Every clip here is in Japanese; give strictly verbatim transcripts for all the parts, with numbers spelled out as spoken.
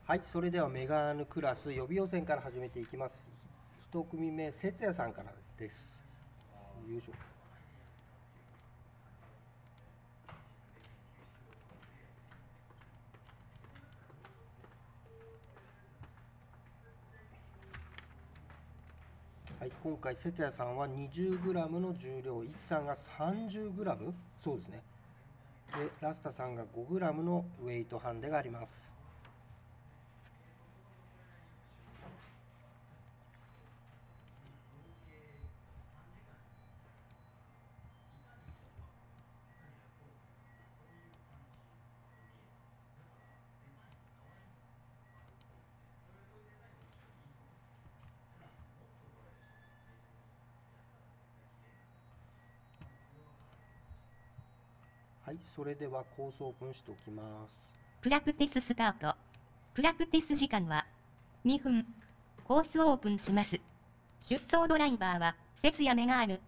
はい、それではメガヌクラス予備予選から始めていきます。一組目、節也さんからです。よいしょ。はい、今回節也さんは にじゅうグラム の重量、いちさんが さんじゅうグラム、そうですね。で、ラスタさんが ごグラム のウェイトハンデがあります。はい、それではコースオープンしておきます。 プラクティススタート。プラクティス時間はにふん。コースオープンします。出走ドライバーは節也メガーヌ。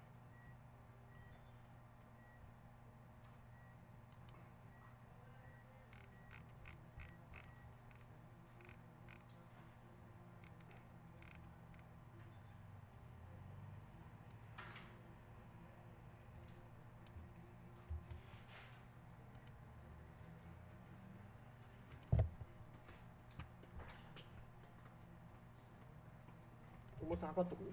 重さ測っとく？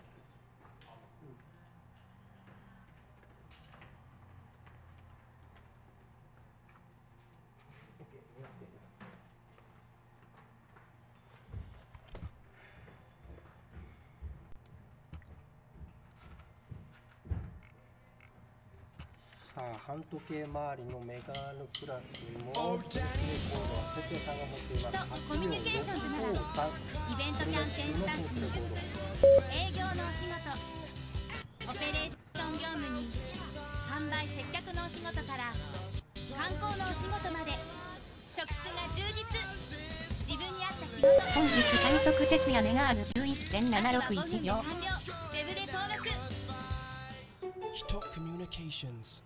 さあ、半時計回りのメガヌクラスもベストレコードは節也さんが持っています。 コミュニケーションズならイベントキャンペーンスタッフに営業のお仕事、オペレーション業務に販売接客のお仕事から観光のお仕事まで職種が充実。自分に合った仕事。 本日最速節也メガーヌ じゅういってんななろくいち 秒。 ウェブで登録。 ヒトコミュニケーションズ。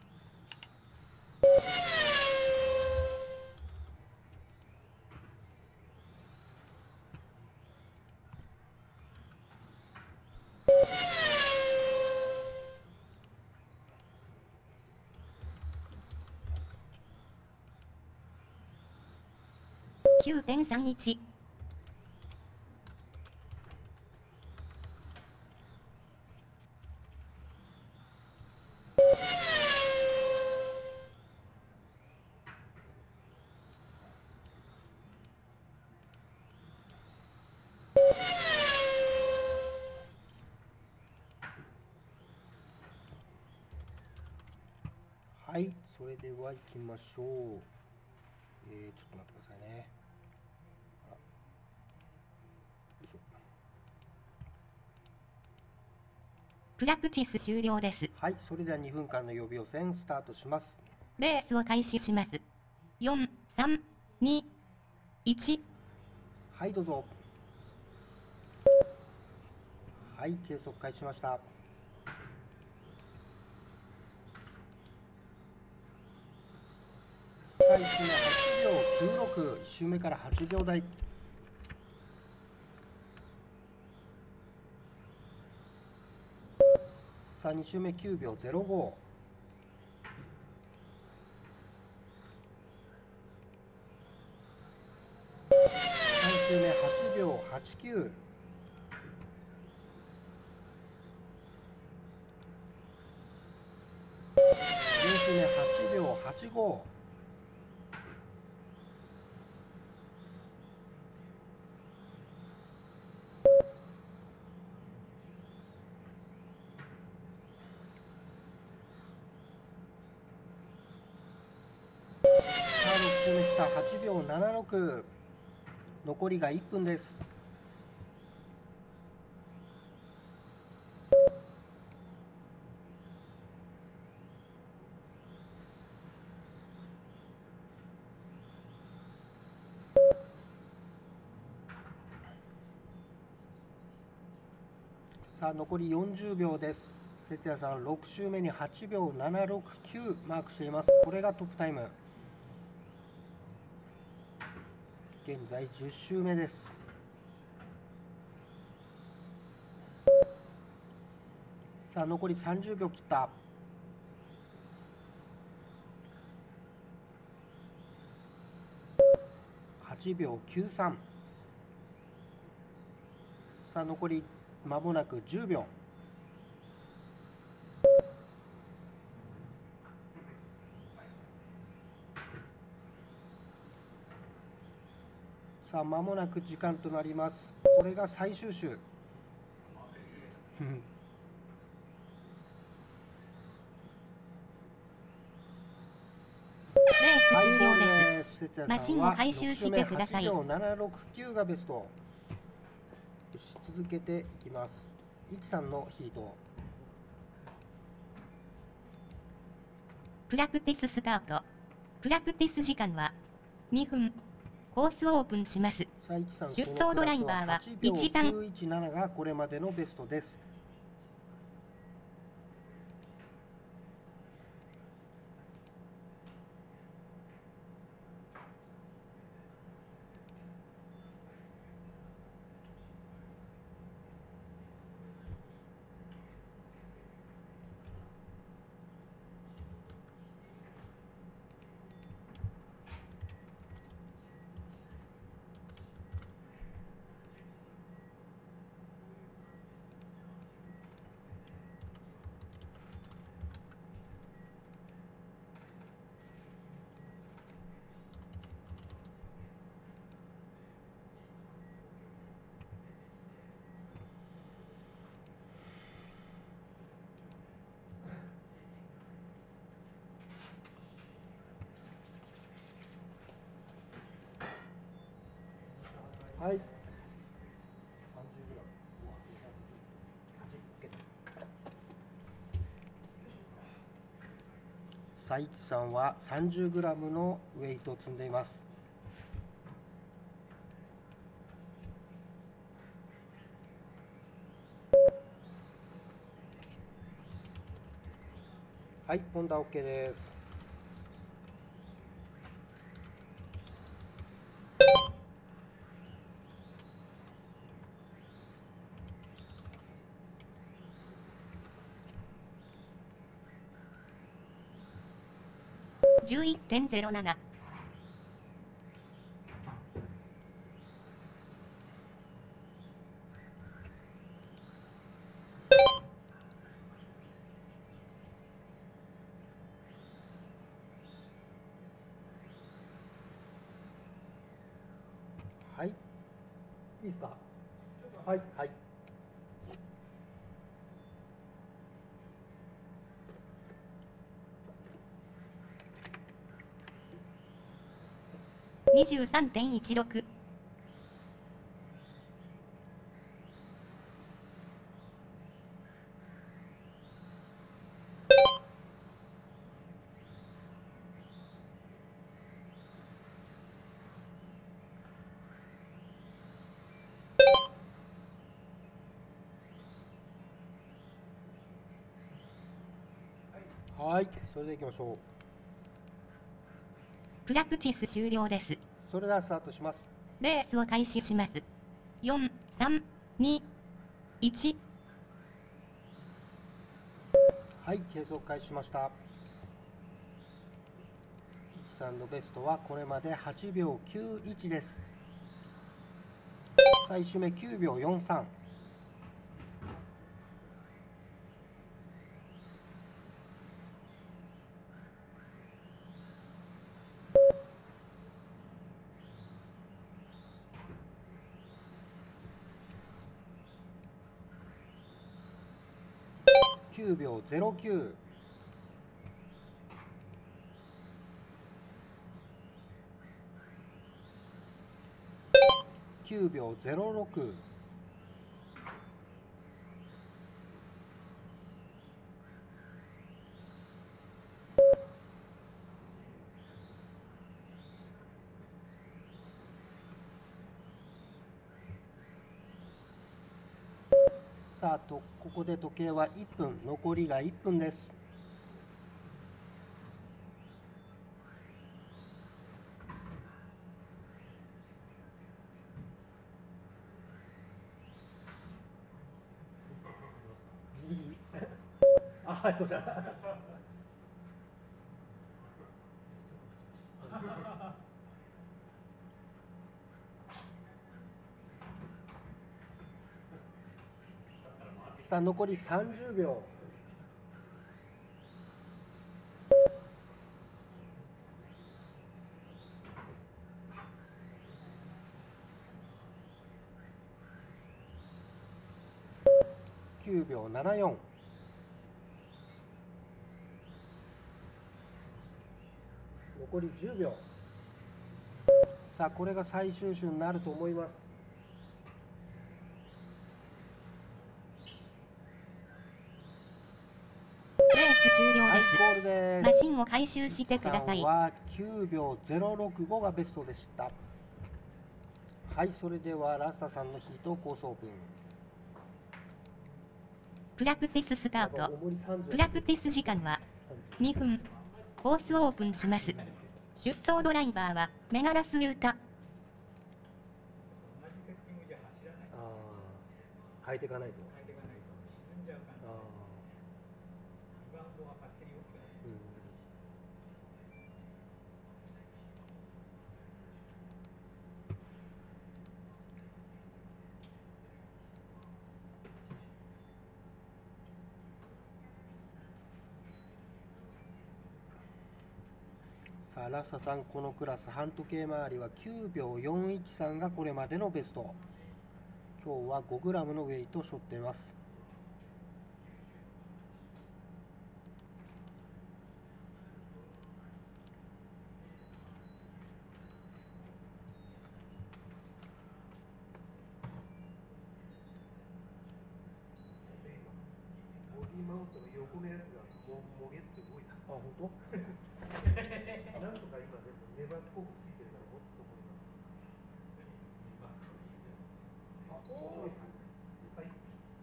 きゅうてんさんいち。 はい、それでは行きましょう。えー、ちょっと待ってくださいね。あ、よいしょ。 プラクティス終了です。 はい、それではにふんかんの予備予選スタートします。 レースを開始します。よん、さん、に、いち。 はい、どうぞ。はい、計測開始しました。さあ、いち周はちびょうきゅうろく、いち周目からはちびょう台。さあ、に周目きゅうびょうぜろご。さん周目はちびょうはちきゅう。よん周目はちびょうはちご。さあ、ろく周目きたはちびょうななろく。残りがいっぷんです。さあ、残りよんじゅうびょうです。節也さんろく周目にはちびょうななろくきゅうマークしています。これがトップタイム。 現在じゅっ周目です。さあ残りさんじゅうびょう切った。はちびょうきゅうさん。さあ残り間もなくじゅうびょう。さあ間もなく時間となります。これが最終周。 レースはい、 終了ゴールです。 です。節也マシンをさんは回収してくださいろく周目はちびょうななろくきゅうがベスト。よし、続けていきます。いちさんのヒート。 プラクティススタート。プラクティス時間はにふん。コースオープンします。 さあいちさん、 出走ドライバーはちびょうきゅういちなながこれまでのベストです。はい。さあいちさんは さんじゅうグラム のウェイトを積んでいます。はい、ホンダ OK です。 じゅういってんゼロなな。 はい。いいですか。はい、はい。 にじゅうさんてんいちろく。 はい、それでいきましょう。 プラクティス終了です。 それではスタートします。 レースを開始します。よん、さん、に、いち。 はい、計測開始しました。いちさんのベストはこれまではちびょうきゅういちです。最終目きゅうびょうよんさん。きゅうびょうゼロきゅう。きゅうびょうゼロろく。さあとここで時計はいっぷん、残りがいっぷんです。 はい、どうぞ。さあ、残りさんじゅうびょう。きゅうびょうななじゅうよん。残りじゅうびょう。さあ、これが最終種になると思います。 レース終了はい、 です。 ゴールです。 マシンを回収してください。 はきゅうびょうゼロろくごがベストでした。はい、それではラスタさんのヒートコースオープン。 プラクティススタート。プラクティス時間はにふん。コースオープンします。出走ドライバーはメガラスユータ。 ああ、変えていかないと。ああ、うん。さあ、ラスタさん、このクラス半時計回りはきゅうびょうよんいちさんがこれまでのベスト。今日はごグラムのウェイトを背負っています。ボディマウントの横のやつがももげって動いた。あ、本当？なんとか今でもネバーコークついてるから持つと思います。あ、おーい。はい。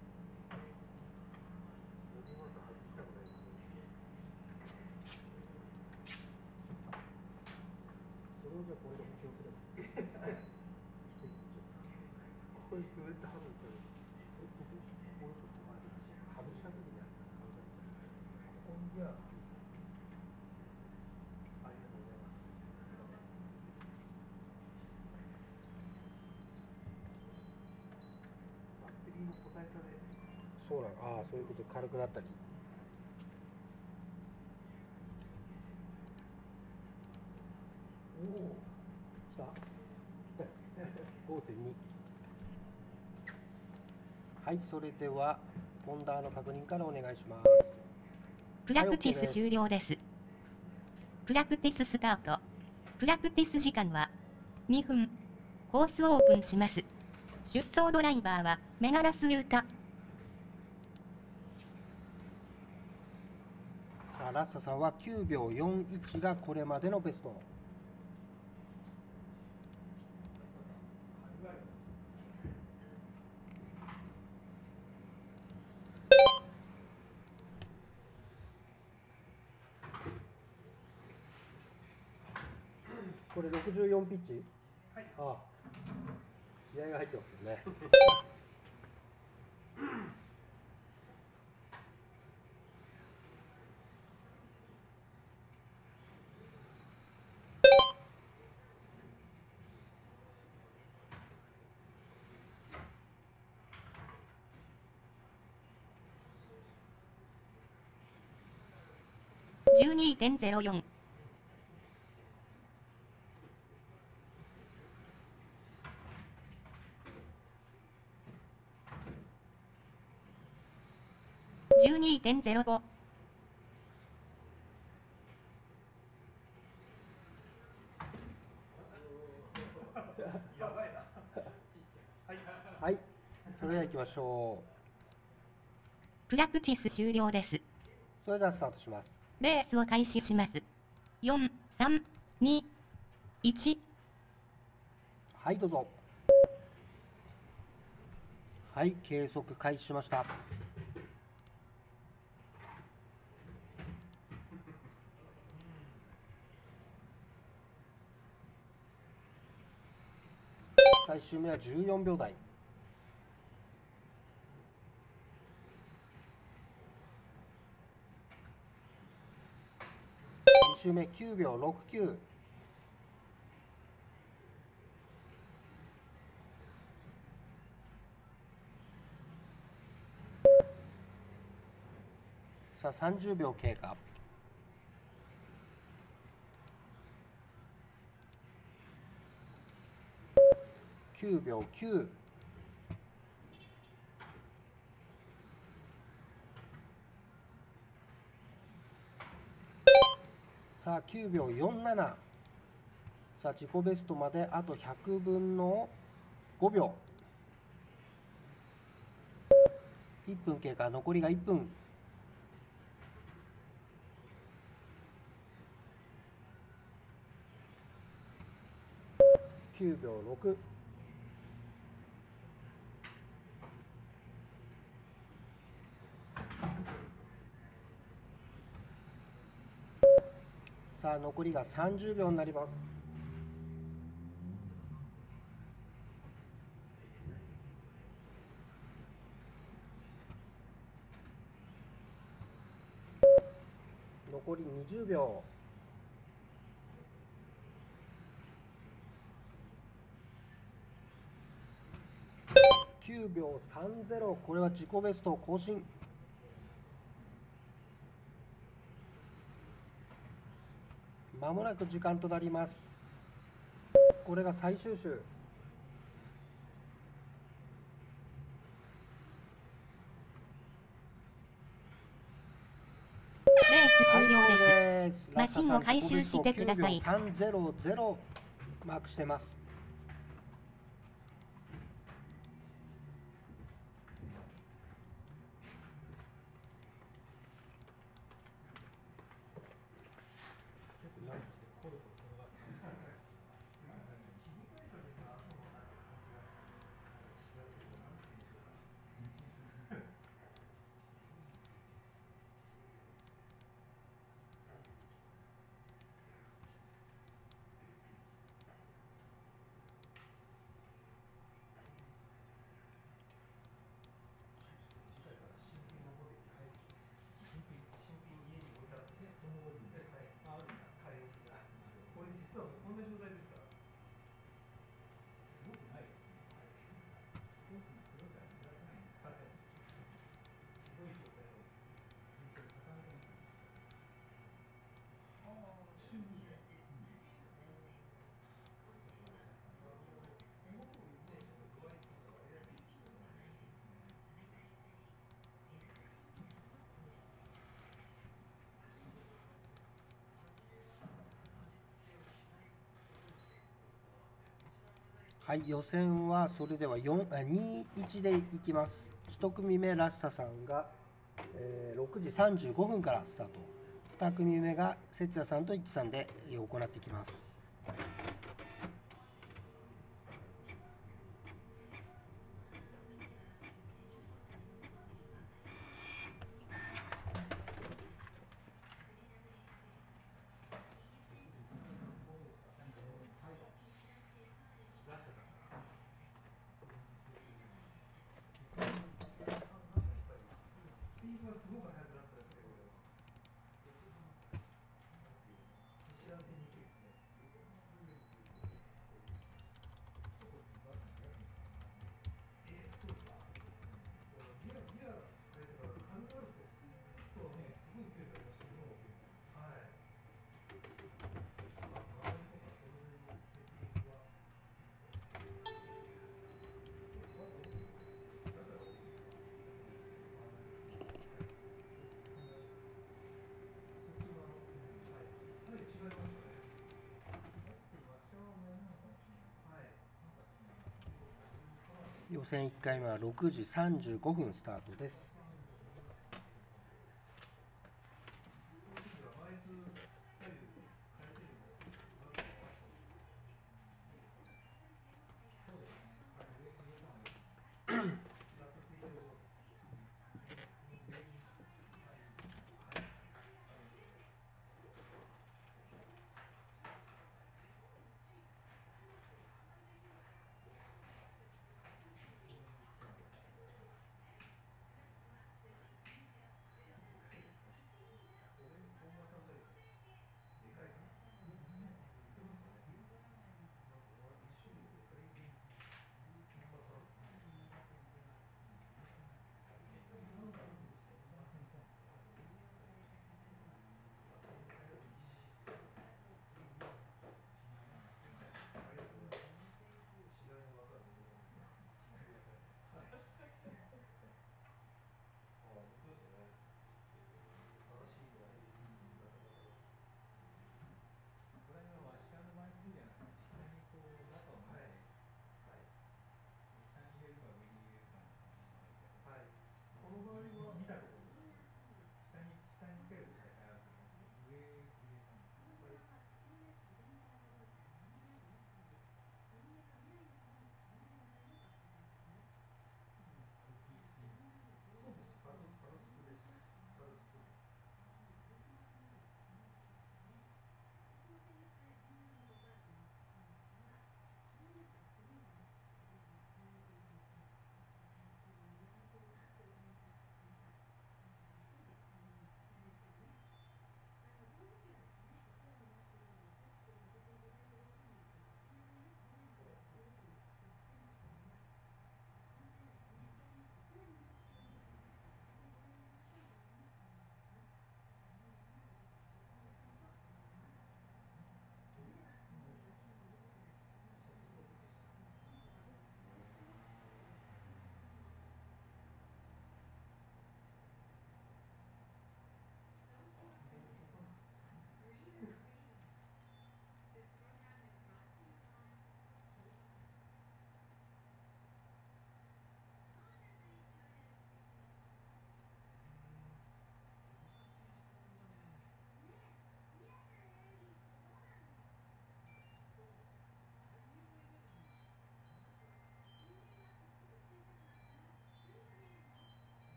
ボディマウント外したくないです。それをじゃあこれで補強すれば。これずっと外す。え、ここもうちょっと前に外した時にやる。ここじゃあ。ありがとうございます。すいません。バッテリーの個体差で。そうなの。ああ、そういうことで軽くなったり。おお。来た。ごてんに。はい、それではポンダーの確認からお願いします。 プラクティス終了です。プラクティススタート。プラクティス時間はにふん。コースオープンします。出走ドライバーはメガラスユータ。 さあ、ラッサさんはきゅうびょうよんいちがこれまでのベスト。これろくじゅうよんピッチ？はい。ああ、気合が入ってますよね。 じゅうにてんゼロよん。じゅうにてんゼロご。 はい、それでは行きましょプラクティス終了です。 う。それではスタートします。 レースを開始します。よん、さん、に、いち。 はい、どうぞ。はい、計測開始しました。最終目はじゅうよんびょうだい。 周目きゅうびょうろくきゅう。さあさんじゅうびょう経過。きゅうびょうきゅう。さあきゅうびょうよんじゅうなな。さあ自己ベストまであとひゃくぶんのごびょう。いっぷん経過、残りがいっぷん。きゅうびょうろく。さあ残りがさんじゅうびょうになります。残りにじゅうびょう。きゅうびょうさんじゅう。これは自己ベストを更新。まもなく時間となります。これが最終周。 レース終了です。 です。 マシンを回収してください。 さんびょうさんじゅうマークしてます。はい、予選はそれではよんあにいちでいきます。いち組目ラスタさんが、えーろくじさんじゅうごふんからスタート。に組目が節也さんと一致さんで行っていきます。予選いっかいめはろくじさんじゅうごふんスタートです。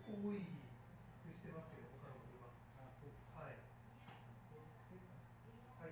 多いしてますけど、他の車。あ、そう。はい。はい。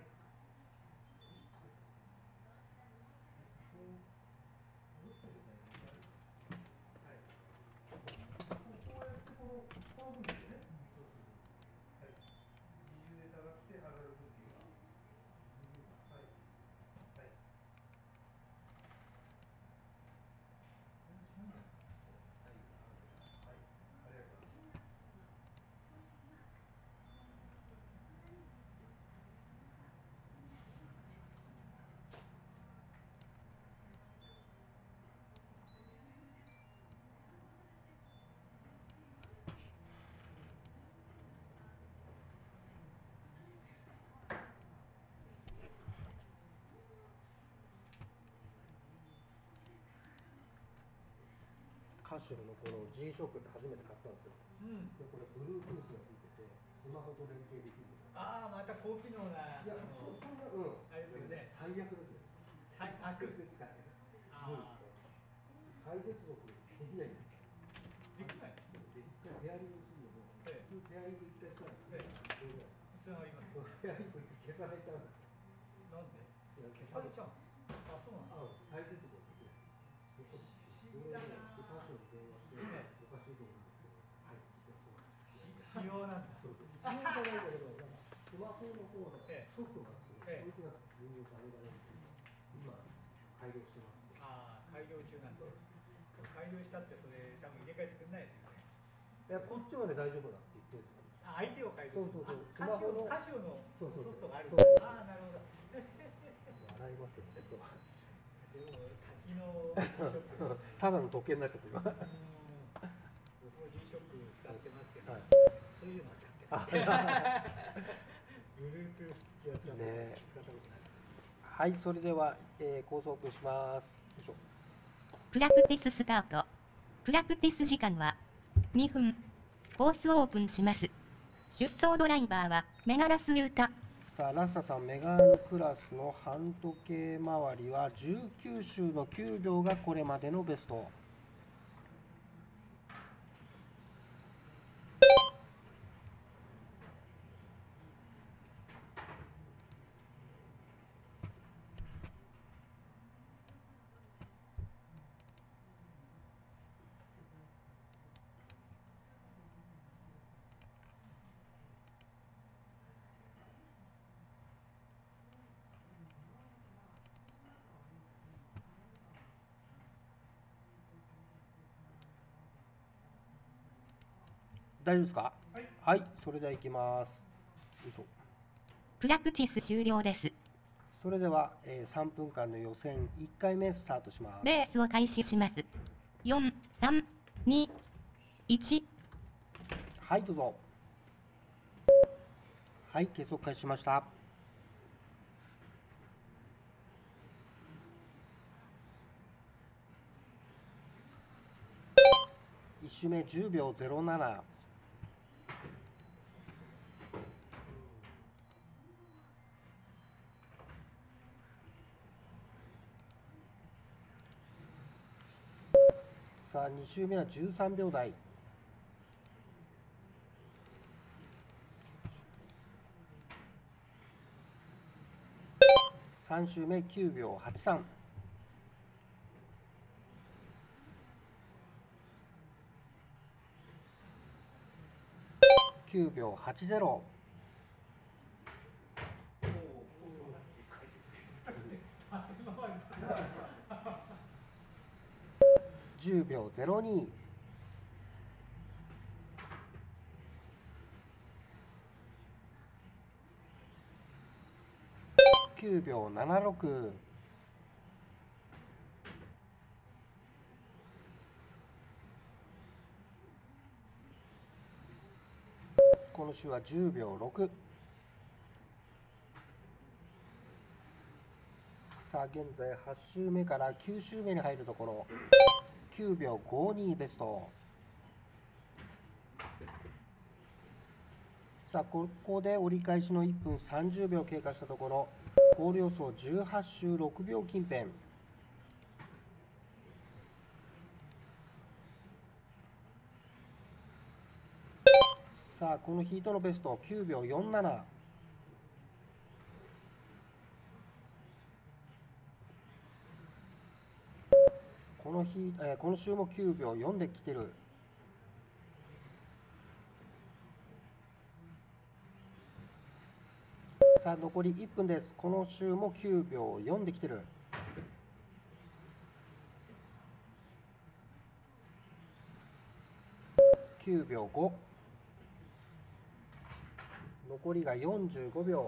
カシオのこの G ショックって初めて買ったんですよ。 うん。 でこれ Bluetooth がついててスマホと連携できる。 ああ、また高機能な。 いや、そそんな、うん。 あれですよね。 最悪ですよ。 最悪ですからね。 ああ。 再接続できないんですよ。 できない。 で、一回ペアリングするのも、 ええ、 普通ペアリング一回したら、 ええ、普通あります。 ペアリングって消されちゃうんですよ。 なんで？ いや消されちゃう。あ、そうなんだ。 あ、再接続できる。不思議だな。カシオに電話して、おかしいと思うんですけど、はい、実はそうなんです。 仕様なんだ。 そうです。仕様じゃないんだけど、なんかスマホの方のええ、 ソフトがあって、 ええ、 そいつが運用されられるっていうのを今改良してます。 ああ、改良中なんです。改良したってそれ多分入れ替えてくれないですよね。 いや、こっちまで大丈夫だって言ってるんですよ。 あ、相手を改良する。 そうそうそう。 カシオのカシオのソフトがある。 そうそうそう。 ああ、なるほど。 笑いますよね。 でも多機能 G ショック。 ただの時計になっちゃって今。 僕も G ショック使ってますけど、 はい、 そういうのは使ってない。Bluetooth 付きは使ってない。 ね、 使ったことない。 はい、それでは、えー、コースオープンします。よいしょ。 プラクティススタート。プラクティス時間はにふん。コースオープンします。出走ドライバーはメガラスユータ。 さあ、ラッサさん、メガールクラスの半時計回りはじゅうきゅう周のきゅうびょうがこれまでのベスト。大丈夫ですか？ はい、 はい、それでは行きます。よいしょ。 プラクティス終了です。 それでは、えー、さんぷんかんの予選いっかいめスタートします。 レースを開始します。よん、さん、に、いち。 はい、どうぞ。はい、計測開始しました。いち周目じゅうびょうゼロなな。さあ、に周目はじゅうさんびょう台。さん周目きゅうびょうはちさん。きゅうびょうはちゼロ。じゅうびょうゼロに。きゅうびょうななろく。この周はじゅうびょうろく。さあ、現在はち周目からきゅう周目に入るところ、きゅうびょうごにベスト。さあ、ここで折り返しのいっぷんさんじゅうびょう経過したところ、ゴール予想じゅうはち周ろくびょう近辺。 さあこのヒートのベストきゅうびょうよんじゅうなな。この日、えー、この週もきゅうびょうよんで来てる。さあ残りいっぷんです。この週もきゅうびょうよんで来てる。きゅうびょうご。残りがよんじゅうごびょ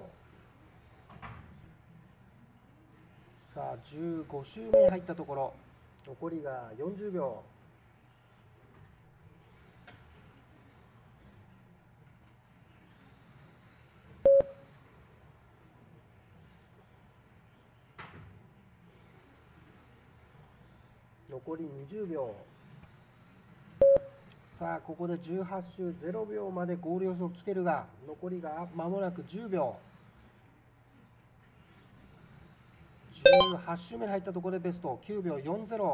う。さあじゅうご週目に入ったところ、残りがよんじゅうびょう。残りにじゅうびょう。さあここでじゅうはち周ゼロびょうまでゴール予想来てるが、残りが間もなくじゅうびょう。じゅうはち周目に入ったところでベストきゅうびょうよんじゅう。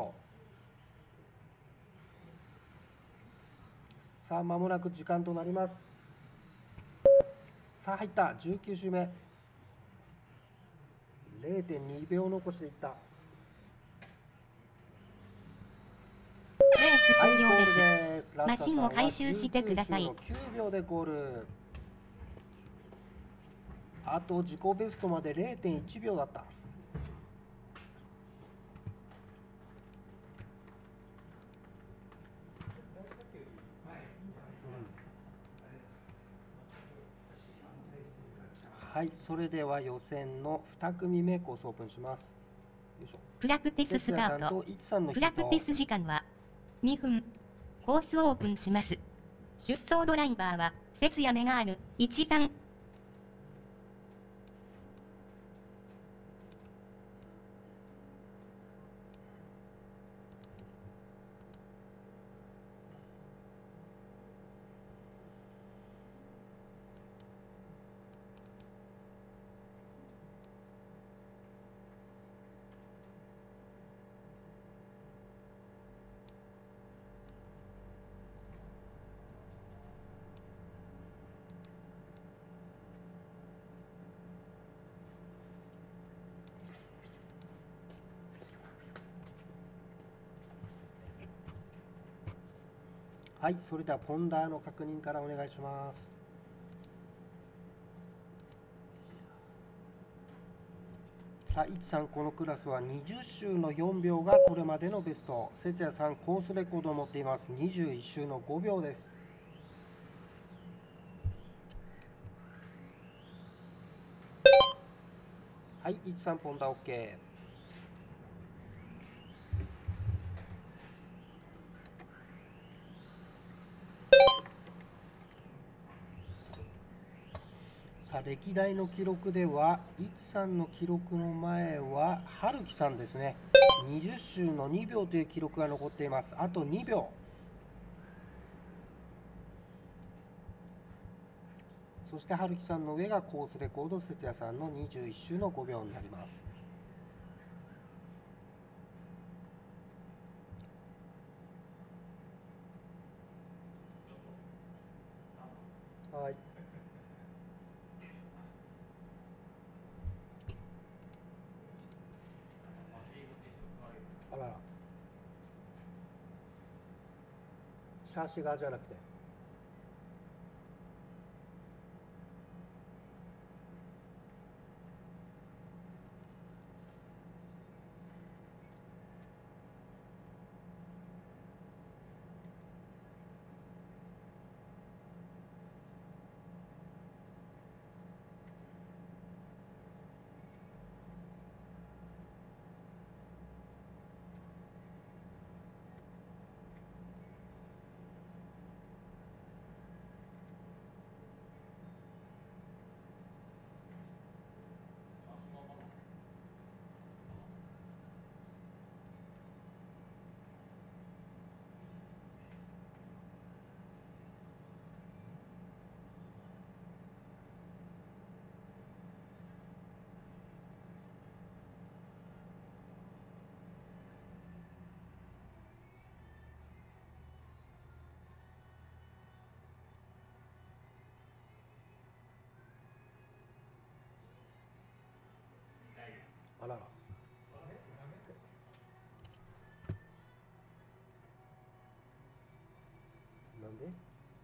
さあ間もなく時間となります。さあ入ったじゅうきゅう周目。 れいてんにびょう残していった。 レース終了はい、ゴールです。 です。 マシンを回収してください。 きゅうびょうでゴール。あと自己ベストまで れいてんいちびょうだった。はい、それでは予選のに組目コースオープンします。よいしょ。 プラクティススタート。プラクティス時間はにふん。コースオープンします。出走ドライバーは節谷メガールいちさん。 はい、それではポンダーの確認からお願いします。さあ、いちさん、このクラスはにじゅう周のよんびょうがこれまでのベスト。節谷さん、コースレコードを持っています。にじゅういち周のごびょうです。はい、いちさん、ポンダー OK。さあ歴代の記録ではいちさんの記録の前は春樹さんですね。にじゅう周のにびょうという記録が残っています。あとにびょう。そして春樹さんの上がコースレコード、節谷さんのにじゅういち周のごびょうになります。はい。あら、シャーシ側じゃなくて。 あらら。なんで？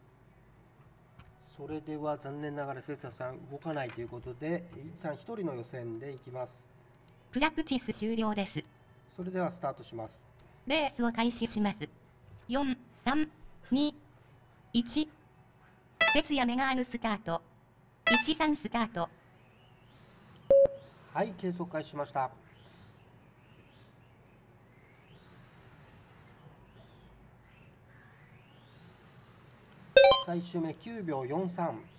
それでは残念ながら節田さん動かないということで、いちさんひとりの予選でいきます。 プラクティス終了です。 それではスタートします。 レースを開始します。よん、さん、に、いち。徹夜メガールスタート。いち、さんスタート。 はい、計測開始しました。最終目きゅうびょうよんさん。に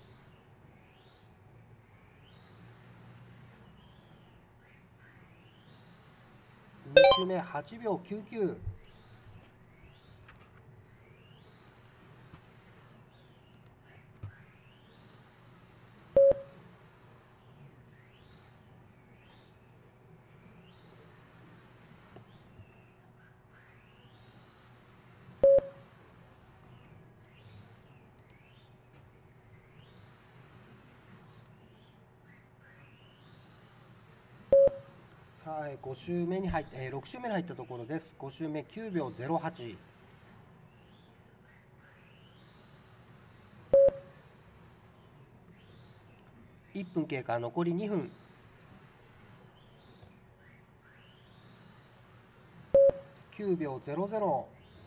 周目はちびょうきゅうきゅう。さあ、ご周目に入っえー、ろく周目に入ったところです。ご周目きゅうびょうぜろはち。いっぷん経過、残りにふん。きゅうびょうぜろぜろ。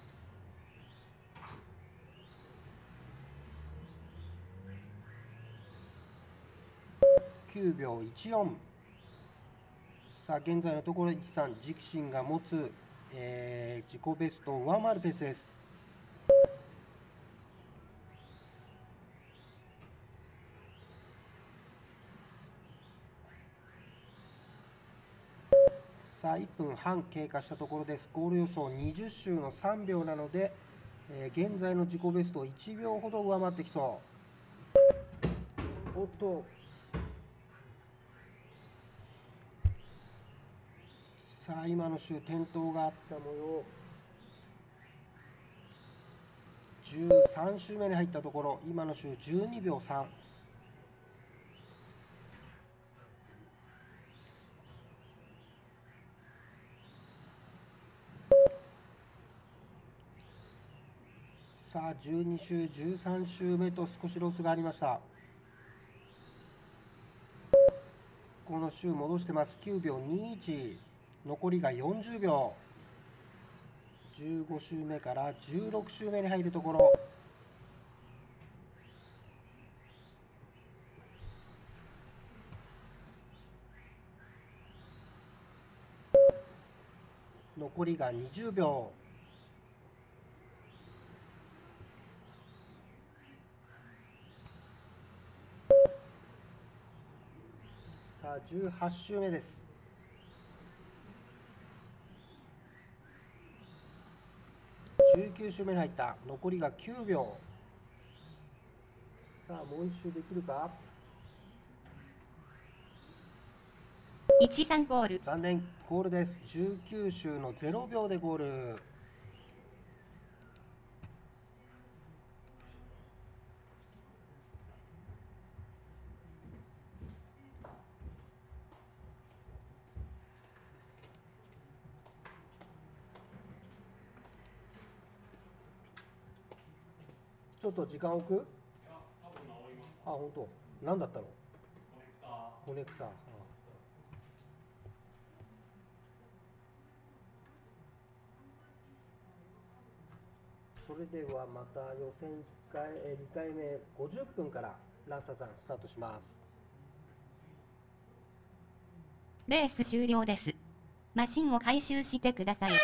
きゅうびょういちよん。さあ現在のところいちさん自身が持つ、えー、自己ベストを上回るペースです。さあいっぷんはん経過したところです。ゴール予想にじゅっ周のさんびょうなので、えー、現在の自己ベストをいちびょうほど上回ってきそう。おっと、さあ今の周転倒があった模様。じゅうさん周目に入ったところ、今の周じゅうにびょうさん。さあじゅうに周じゅうさん周目と少しロスがありました。この周戻してます。きゅうびょうにじゅういち。残りがよんじゅうびょう。じゅうご周目からじゅうろく周目に入るところ。残りがにじゅうびょう。さあじゅうはち周目です。じゅうきゅう周目に入った。残りがきゅうびょう。さあもう一周できるか。 いち、さんゴール。 残念、ゴールです。じゅうきゅう周のぜろびょうでゴール。ちょっと時間置く？あ、本当。何だったの？コネクター。ああ、それではまた予選いっかい、えー、にかいめごじゅっぷんからラスタさんスタートします。 レース終了です。マシンを回収してください。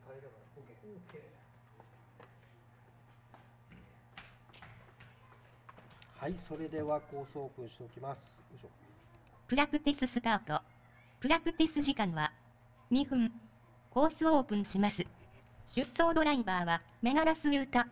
入れば OK。 はい、それではコースオープンしておきます。よいしょ。 プラクティススタート。プラクティス時間はにふん。コースオープンします。出走ドライバーはメガラスユータ。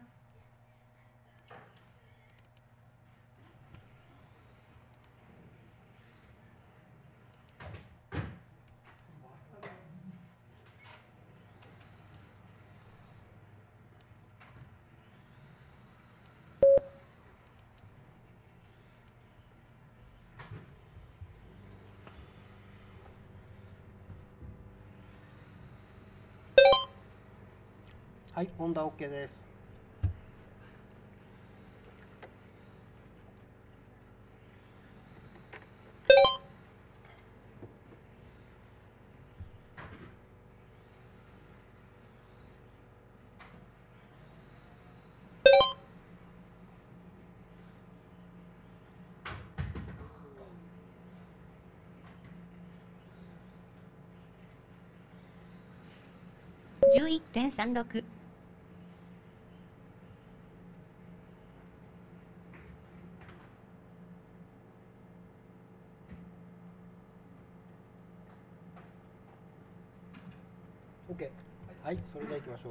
はい、ホンダ OK です。 じゅういってんさんろく。 OK。はい、それでは行きましょう。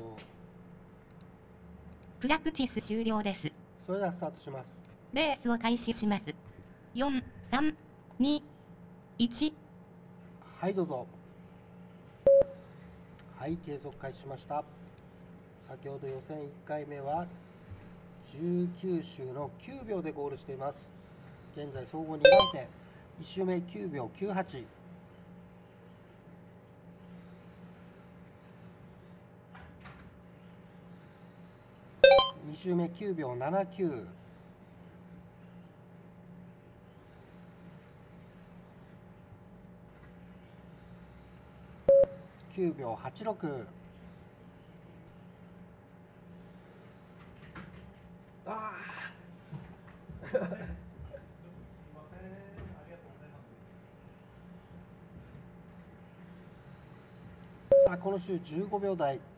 プラクティス終了です。 それではスタートします。 レースを開始します。よん、さん、に、いち。 はい、どうぞ。はい、計測開始しました。先ほど予選いっかいめはじゅうきゅう周のきゅうびょうでゴールしています。現在総合にばんて、いち周目きゅうびょうきゅうはち。に周目きゅうびょうななきゅう。きゅうびょうはちろく。 あさあこの周じゅうごびょうだい。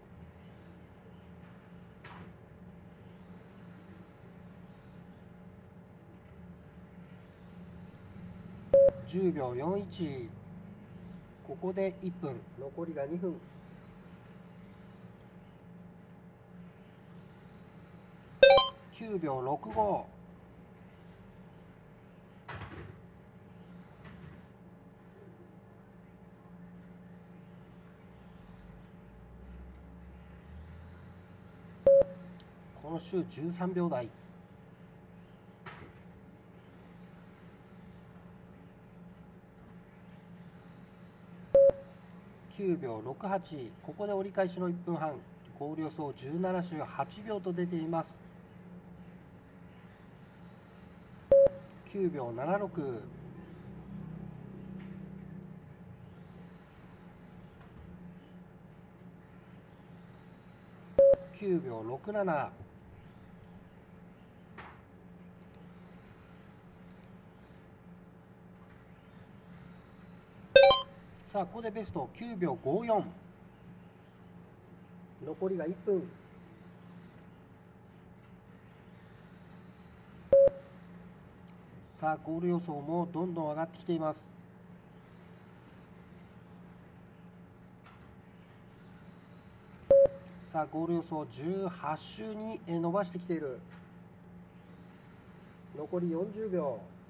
じゅうびょうよんじゅういち。ここでいっぷん、残りがにふん。きゅうびょうろくご。この周じゅうさんびょうだい。きゅうびょうろくはち。ここで折り返しのいっぷんはん。ゴール予想じゅうなな周はちびょうと出ています。きゅうびょうななろく。きゅうびょうろくなな。さあここでベストきゅうびょうごじゅうよん。残りがいっぷん。さあゴール予想もどんどん上がってきています。さあゴール予想じゅうはち周に伸ばしてきている。残りよんじゅうびょう。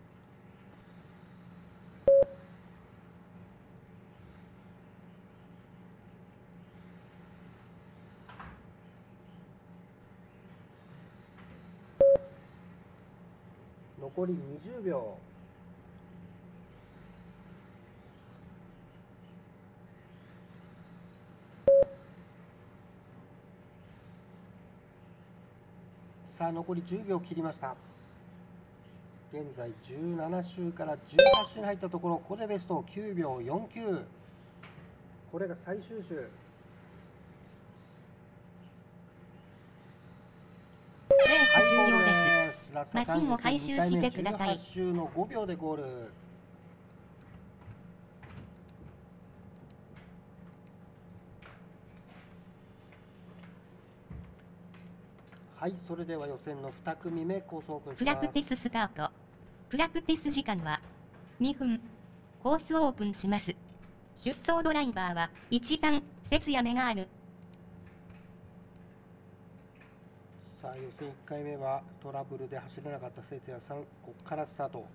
残りにじゅうびょう。さあ残りじゅうびょう切りました。現在じゅうなな周からじゅうはち周に入ったところ、ここでベストきゅうびょうよんきゅう。これが最終周。 レース終了です。 ラストマシンを回収してください。 じゅうはち周のごびょうでゴール。 はい、それでは予選のに組目コースオープンしプます。 ラクティススタート。プラクティス時間はにふん。コースオープンします。出走ドライバーはいちさん、節也メガール。 さあ予選いっかいめはトラブルで走れなかった節也さん、ここからスタート。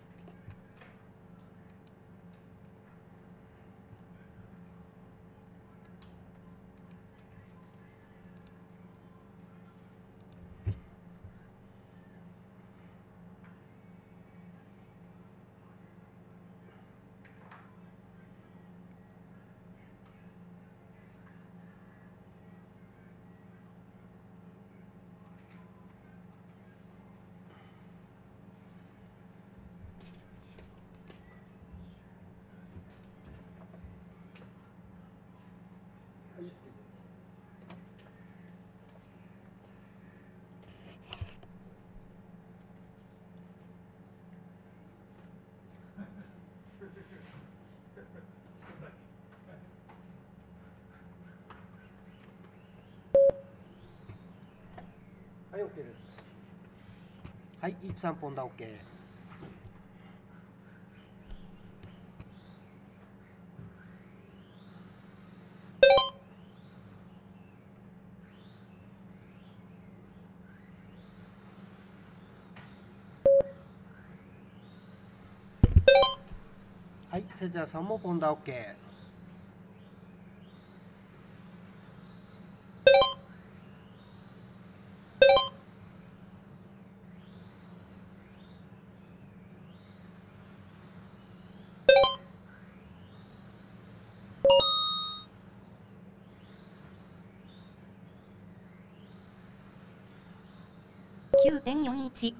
はい、OK です。 はい、いちさんポンダ OK。はい、節也さんもポンダ OK。 きゅうてんよんいち。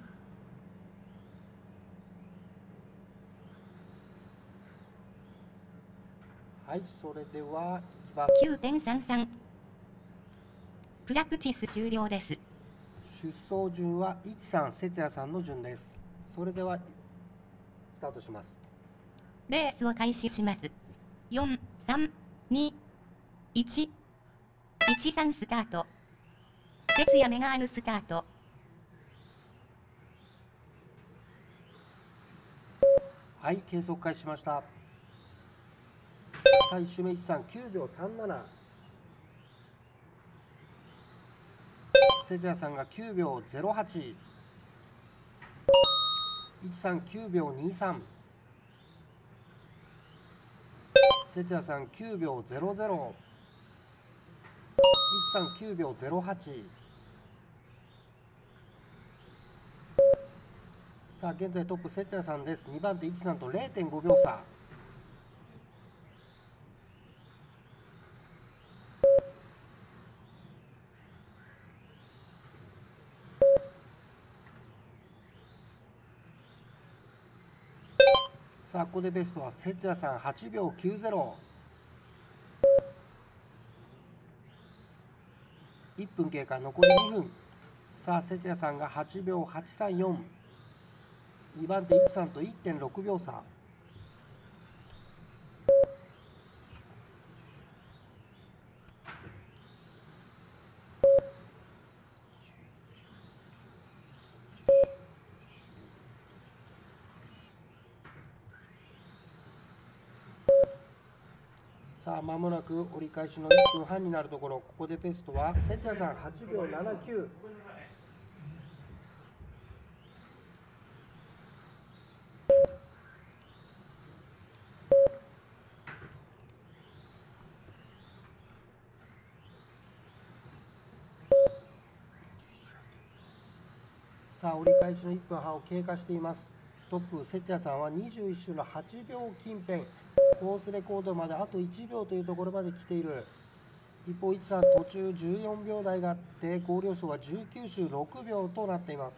はい、それではいきます。 きゅうてんさんさん。プラクティス終了です。 出走順はいちさん、節也さんの順です。それではスタートします。 レースを開始します。よん、さん、に、いち。いちさんスタート。節也メガールスタート。 はい、計測開始しました。さあいち周目いちさんきゅうびょうさんなな。節也さんがきゅうびょうぜろはち。いちさんきゅうびょうにさん。節也さんきゅうびょうぜろぜろ。いちさんきゅうびょうぜろはち。さあ現在トップ節也さんです。にばん手いちさんと れいてんごびょう差。さあここでベストは節也さんはちびょうきゅうぜろ。いっぷん経過、残りにふん。さあ節也さんがはちびょうはちさんよん。にばん手いちさんと いってんろくびょう差。さあ間もなく折り返しのいっぷんはんになるところ、ここでベストは節也さんはちびょうななきゅう。さあ折り返しのいっぷんはんを経過しています。トップ節也さんはにじゅういっ周のはちびょう近辺、コースレコードまであといちびょうというところまで来ている。一方いちさん途中じゅうよんびょう台があって合流走はじゅうきゅう周ろくびょうとなっています。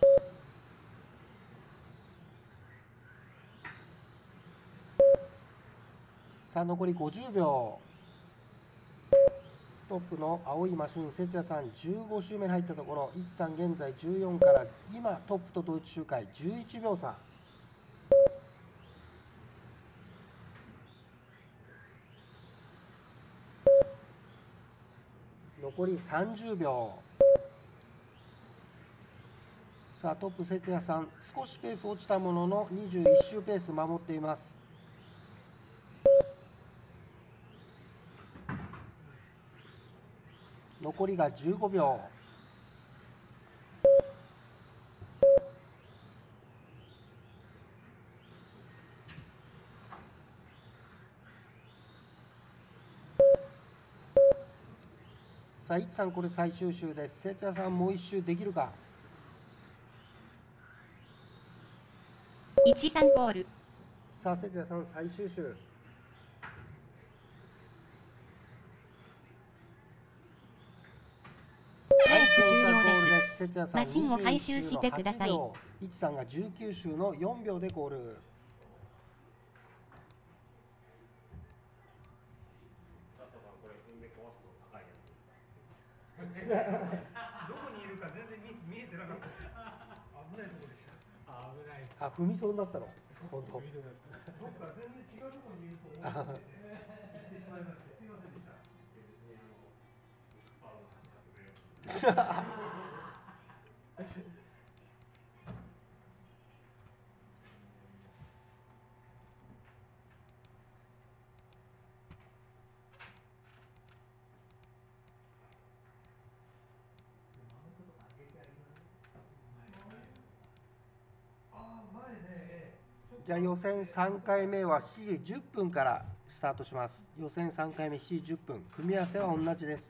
さあ残りごじゅうびょう。トップの青いマシン節也さんじゅうご周目に入ったところ、いちさん現在じゅうよんから今トップと同一周回じゅういちびょう差。残りさんじゅうびょう。 さあトップ節也さん、少しペース落ちたもののにじゅういっ周ペース守っています。残りがじゅうごびょう。さあ、いちさん、これ最終周です。節也さん、もう一周できるか。 いちさんゴール。 さあ、節也さん、最終周。 レース終了です。 節也さん、 マシンを回収してください。 いちさんがじゅうきゅう周のよんびょうでゴール。 どこにいるか全然見見えてなかった。危ないところでした。あ、危ないです。 あ、踏みそうになったの。本当。 どっか全然違うところにいると思って、ね、行ってしまいまして、すみませんでした。 じゃあ予選さんかいめはしちじじゅっぷんからスタートします。予選さんかいめしちじじゅっぷん、組み合わせは同じです。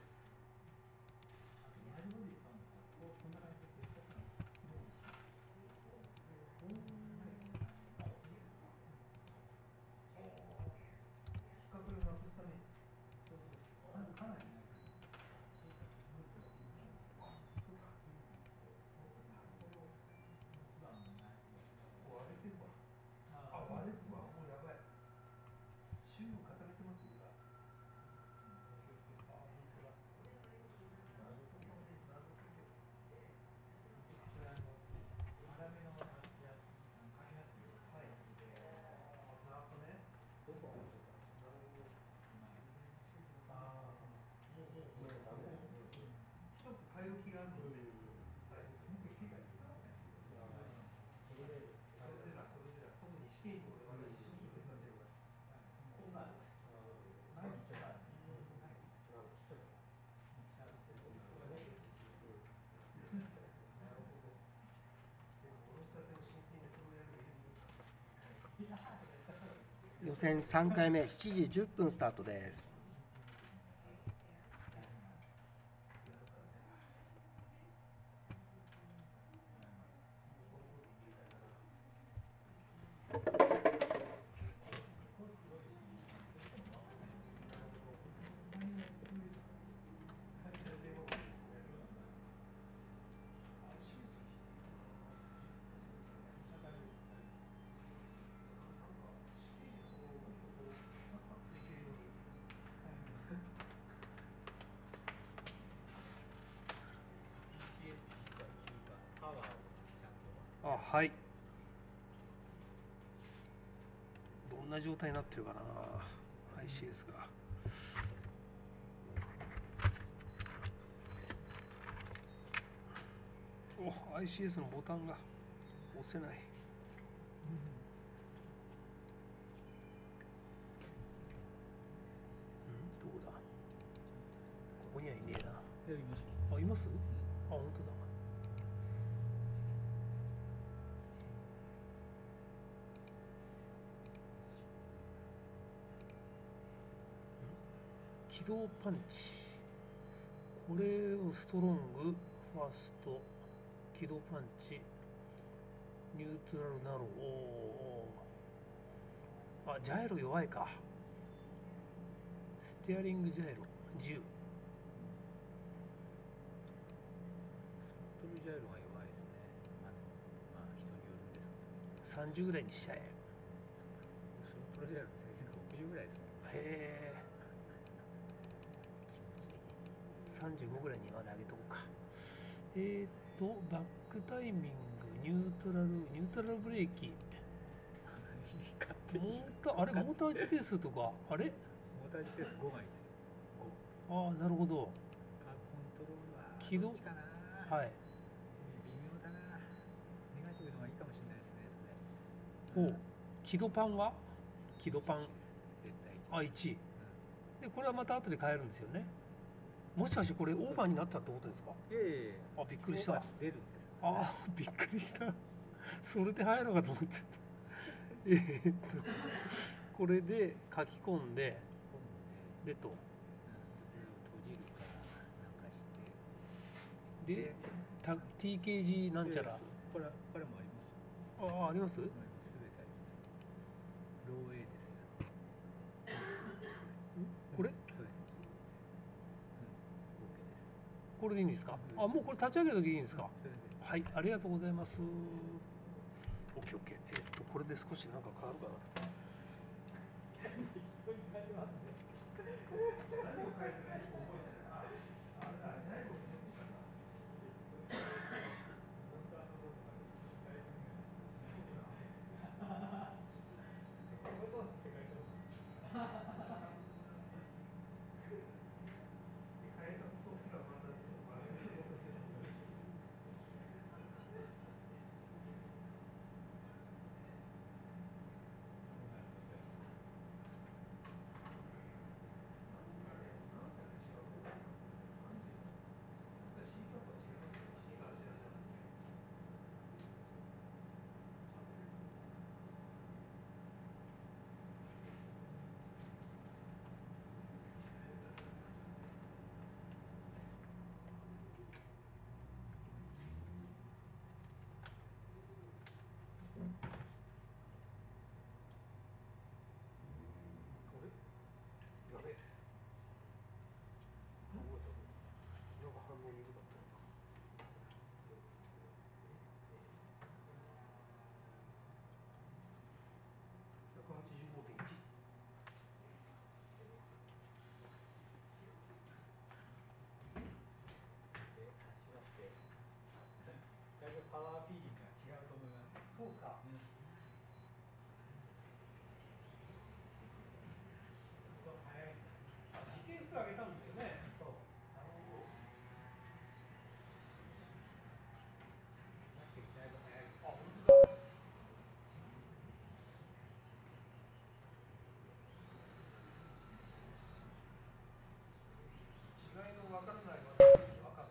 予選さんかいめしちじじゅっぷんスタートです。 あ、はい。どんな状態になってるかな、アイシーエス が。お、アイシーエス のボタンが押せない。うん、どこだ。ここにはいねえな。います。あ、います？あ、本当だ。起動パンチ、これをストロング、ファースト、起動パンチ、ニュートラルナロー、おー、あ、ジャイロ弱いか。ステアリングジャイロじゅう、 ストルジャイロが弱いですね。まあ、まあ、人によるんですけどさんじゅうぐらいにしちゃえ。 ストルジャイロの制限ろくじゅうぐらいですもん。 へえ、さんじゅうごぐらいにまで上げとこうか。えーと、バックタイミング、ニュートラル、ニュートラルブレーキ。モーター、あれ、モーター自定数とか、あれモーター自定数ごがいいですよ。ご。 ああ、なるほど。 カーコントロールは起動どっちかな。 はい。 微妙だな。 ほう。キドパンはキドパン。 絶対あ、いちい。で、これはまた後で変えるんですよね。もしかしてこれオーバーになったってことですか？ いやいやいや、 あ、びっくりした。 出るんです。 ああ、びっくりした。それで入るのかと思ってた。えーっと、これで書き込んで、でと。 閉じるかなんかして。 で、た ティーケージー なんちゃら。 これ、これもありますよ。 ああ、あります？ すべてあります。漏洩ですよ。 これそうです。うん、OK です。 これでいいんですか？あ、もうこれ立ち上げた時でいいんですか？ それで。 はい、ありがとうございます。オッケーオッケー。えっと、これで少しなんか変わるかな。やべえ。なんか反応鈍かった。ひゃくはちじゅうごてんいち。 だいぶパワーフィーリングが違うと思います。 そうっすか。 うん時系数上げたんですよね。 そう。 なるほど。 さっきよりだいぶ早い。 あ、本当だ。違いの分からない私に分かる。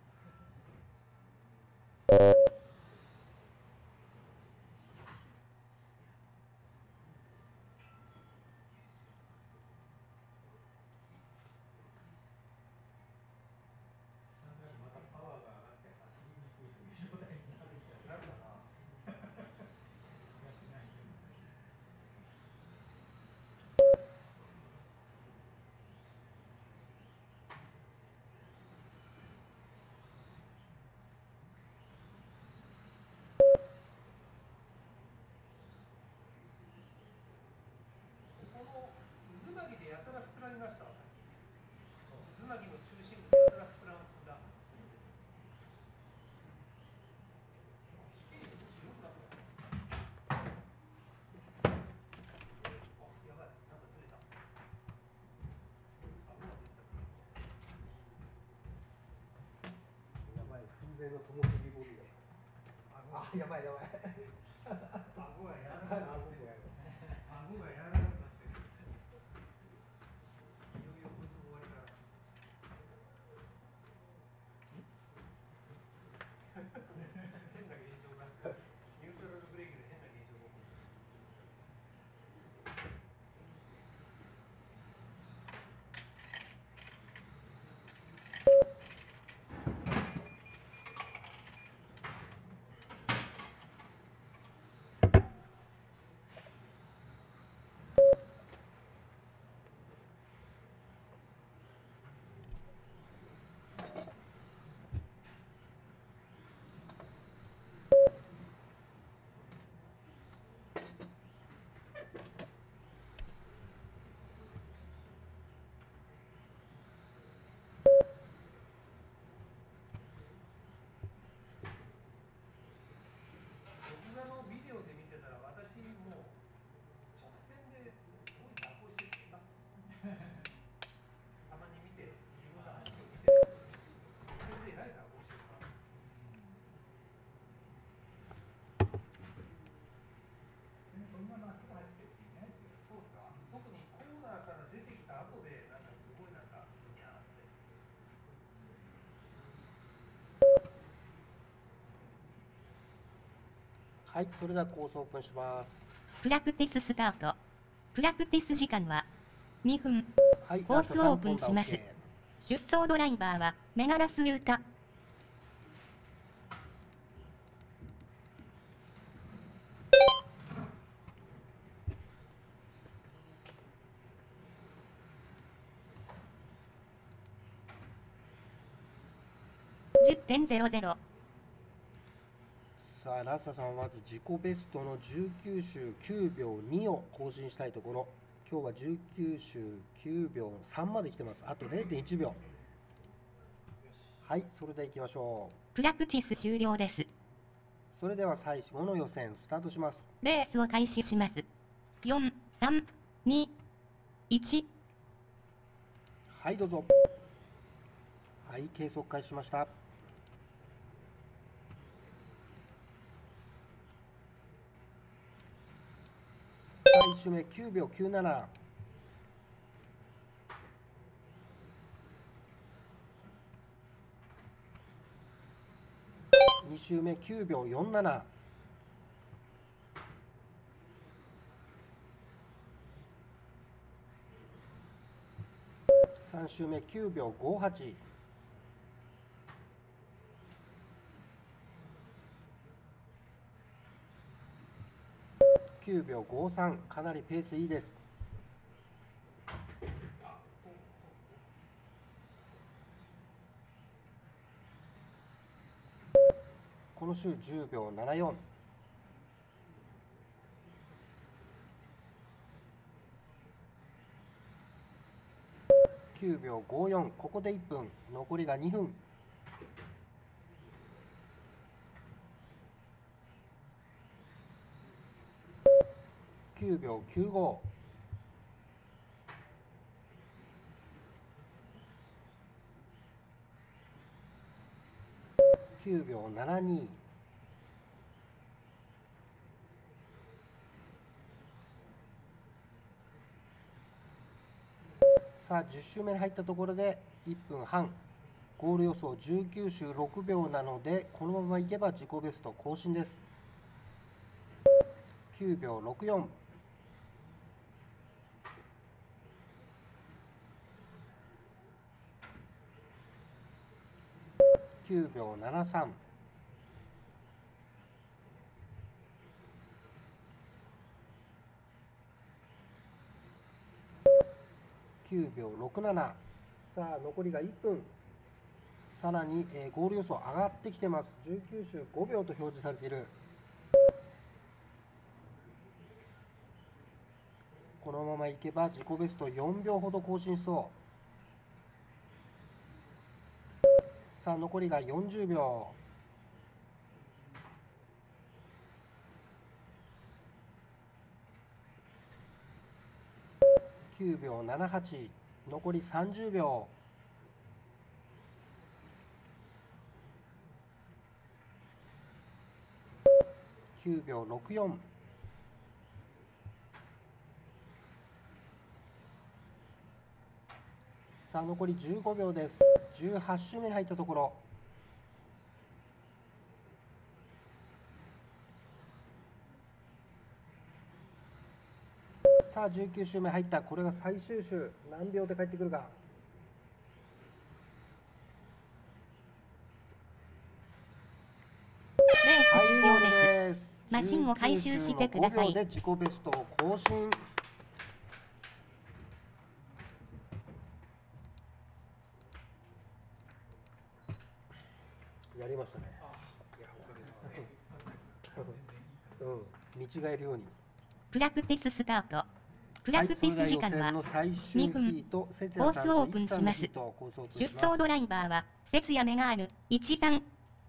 またパワーが上がって走りにくいという状態になるんじゃないかな。気がしないけど。 この渦巻きでやたら膨らみましたわ、さっき。渦巻きの中心部でやたら膨らんだ。試験少し良くなった。あ、やばい、なんかずれた。あ、うまくいった。やばい、風前のともすびボディだ。 あ、やばいやばい。 顎がやらなくなってる。顎がやらなくなってる。いよいよこいつも終わりかな。変な現象が。ニュートラルブレーキで変な現象が起こる。 はい、それではコースオープンします。 プラクティススタート。プラクティス時間はにふん。 はい、 コースオープンします。 ラスト出走ドライバーはメガラスユータ。じゅってんゼロゼロ。 さあ、ラスタさんはまず自己ベストのじゅうきゅう周きゅうびょうにを更新したいところ。今日はじゅうきゅう周きゅうびょうさんまで来てます。あと れいてんいちびょう。はい、それでは行きましょう。 プラクティス終了です。 それでは最後の予選スタートします。 レースを開始します。よん、さん、に、いち。 はい、どうぞ。はい、計測開始しました。さあ、いち周目きゅうびょうきゅうなな。に周目きゅうびょうよんなな。さん周目きゅうびょうごはち。きゅうびょうごさん、かなりペースいいです。この周じゅうびょうななよん。きゅうびょうごよん、ここでいっぷん、残りがにふん。きゅうびょうきゅうご。きゅうびょうななに。さあ、じゅっ周目に入ったところでいっぷんはん。ゴール予想じゅうきゅう周ろくびょうなので、このままいけば自己ベスト更新です。きゅうびょうろくよん。きゅうびょうななさん。きゅうびょうろくなな。さあ、残りがいっぷん。さらに、えー、ゴール予想上がってきてます。じゅうきゅう周ごびょうと表示されている。このままいけば自己ベストよんびょうほど更新しそう。さあ、残りがよんじゅうびょう。きゅうびょうななはち。残りさんじゅうびょう。きゅうびょうろくよん。さあ、残りじゅうごびょうです。じゅうはち周目に入ったところ。さあ、じゅうきゅう周目入った。これが最終周。何秒で帰ってくるか。 レース終了です。 です。 マシンを回収してください。 じゅうきゅう周のごびょうで自己ベストを更新。やりましたね。 いや、おかげさまで。 うん、見違えるように。 プラクティススタート。プラクティス時間はにふん。コースオープンします。出走ドライバーは節也メガールいちさん。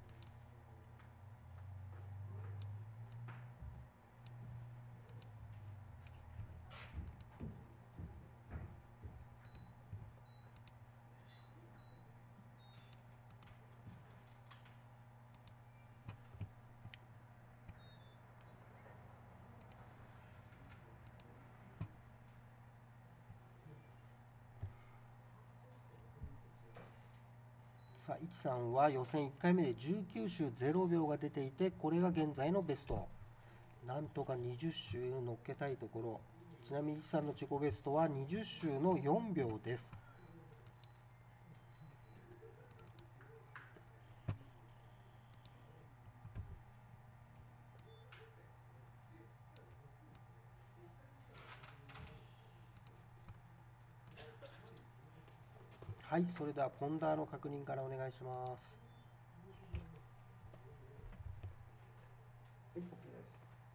さあ、いちさんは予選いっかいめでじゅうきゅう周ゼロびょうが出ていて、これが現在のベスト。 なんとかにじゅっ周乗っけたいところ。ちなみにいちさんの自己ベストはにじゅっ周のよんびょうです。はい、それではポンダーの確認からお願いします。はい、OK です。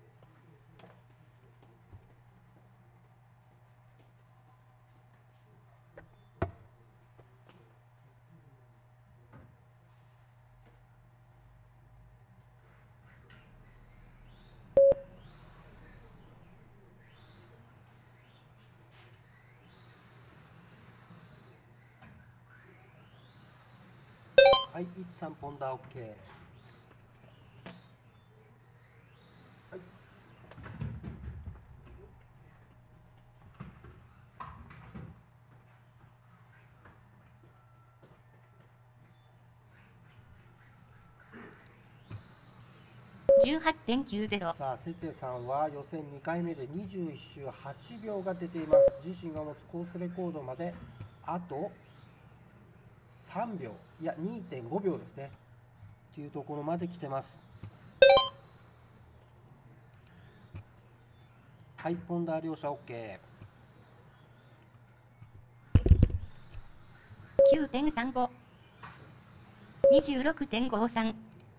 はい、いちさんポンダー OK。はい。 じゅうはちてんきゅうゼロ。 さあ、セテさんは予選にかいめでにじゅういち周はちびょうが出ています。自身が持つコースレコードまであとさんびょう、いや にてんごびょうですね。というところまで来てます。はい、ポンダー両者 OK。 きゅうてんさんご。にじゅうろくてんごさん。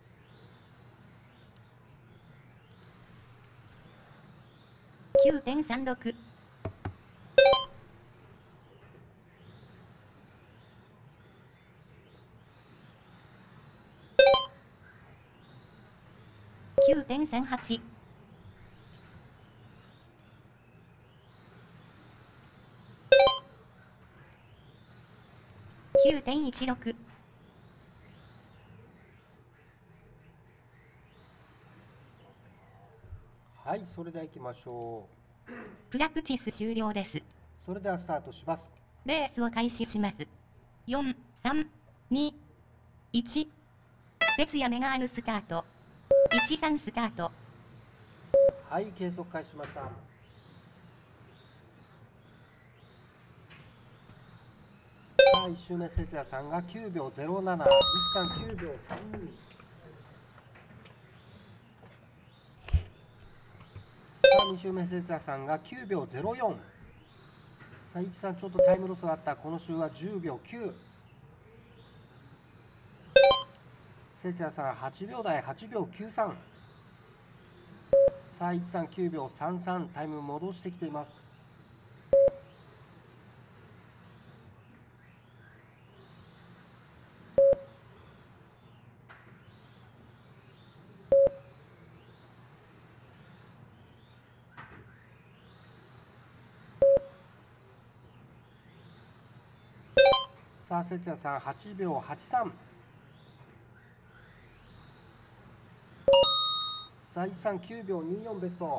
きゅうてんさんろく。きゅうてんさんはち。きゅうてんいちろく。 はい、それでは行きましょう。 プラクティス終了です。 それではスタートします。 レースを開始します。よん、さん、に、いち。節也メガールスタート。いちさんスタート。 はい、計測開始しました。さあ、いち周目、節也さんがきゅうびょうゼロなな、いちさんきゅうびょうさんに。さあ、に周目、節也さんがきゅうびょうゼロよん。さあ、いちさんちょっとタイムロスがあった。この周はじゅうびょうきゅう。節也さんはちびょうだい、はちびょうきゅうさん。さあ、いちさんきゅうびょうさんさん、タイム戻してきています。さあ、節也さんはちびょうはちさん。さあ、いちさんきゅうびょうにじゅうよんベスト。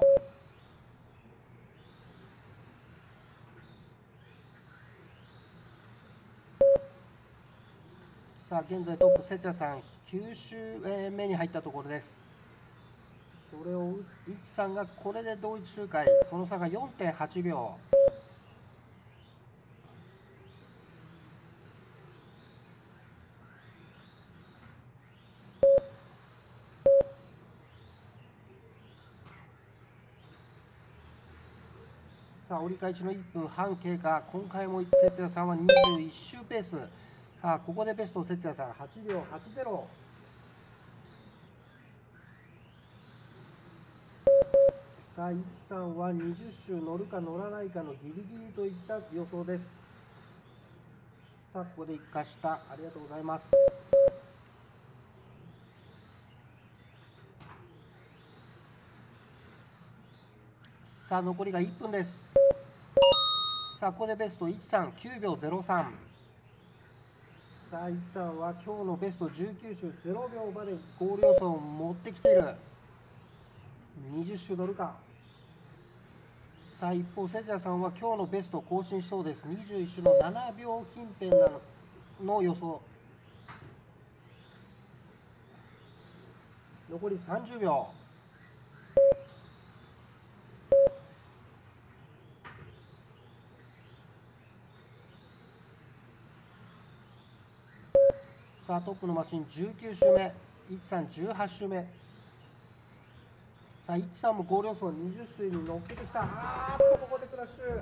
さあ、現在トップ、節也さんきゅう周目に入ったところです。それを追ういちさんがこれで同一周回、その差が よんてんはちびょう。さあ、折り返しのいっぷんはん経過。今回も節也さんはにじゅういち周ペース。さあ、ここでベスト、節也さんはちびょうはちゼロ。さあ、いちさんはにじゅっ周乗るか乗らないかのギリギリといった予想です。さあ、ここで一過した。ありがとうございます。さあ、残りがいっぷんです。さあ、ここでベストいちさんきゅうびょうゼロさん。さあ、いちさんは今日のベストじゅうきゅう周ゼロびょうまでゴール予想を持ってきている。にじゅっ周乗るか。さあ、一方、節也さんは今日のベストを更新しそうです。にじゅういち周のななびょう近辺なのの予想。残りさんじゅうびょう。 さあトップのマシンじゅうきゅう周目、いちさんじゅうはち周目。さあいちさんもゴール予想にじゅっ周に乗っけてきた。あーっとここでクラッシュ。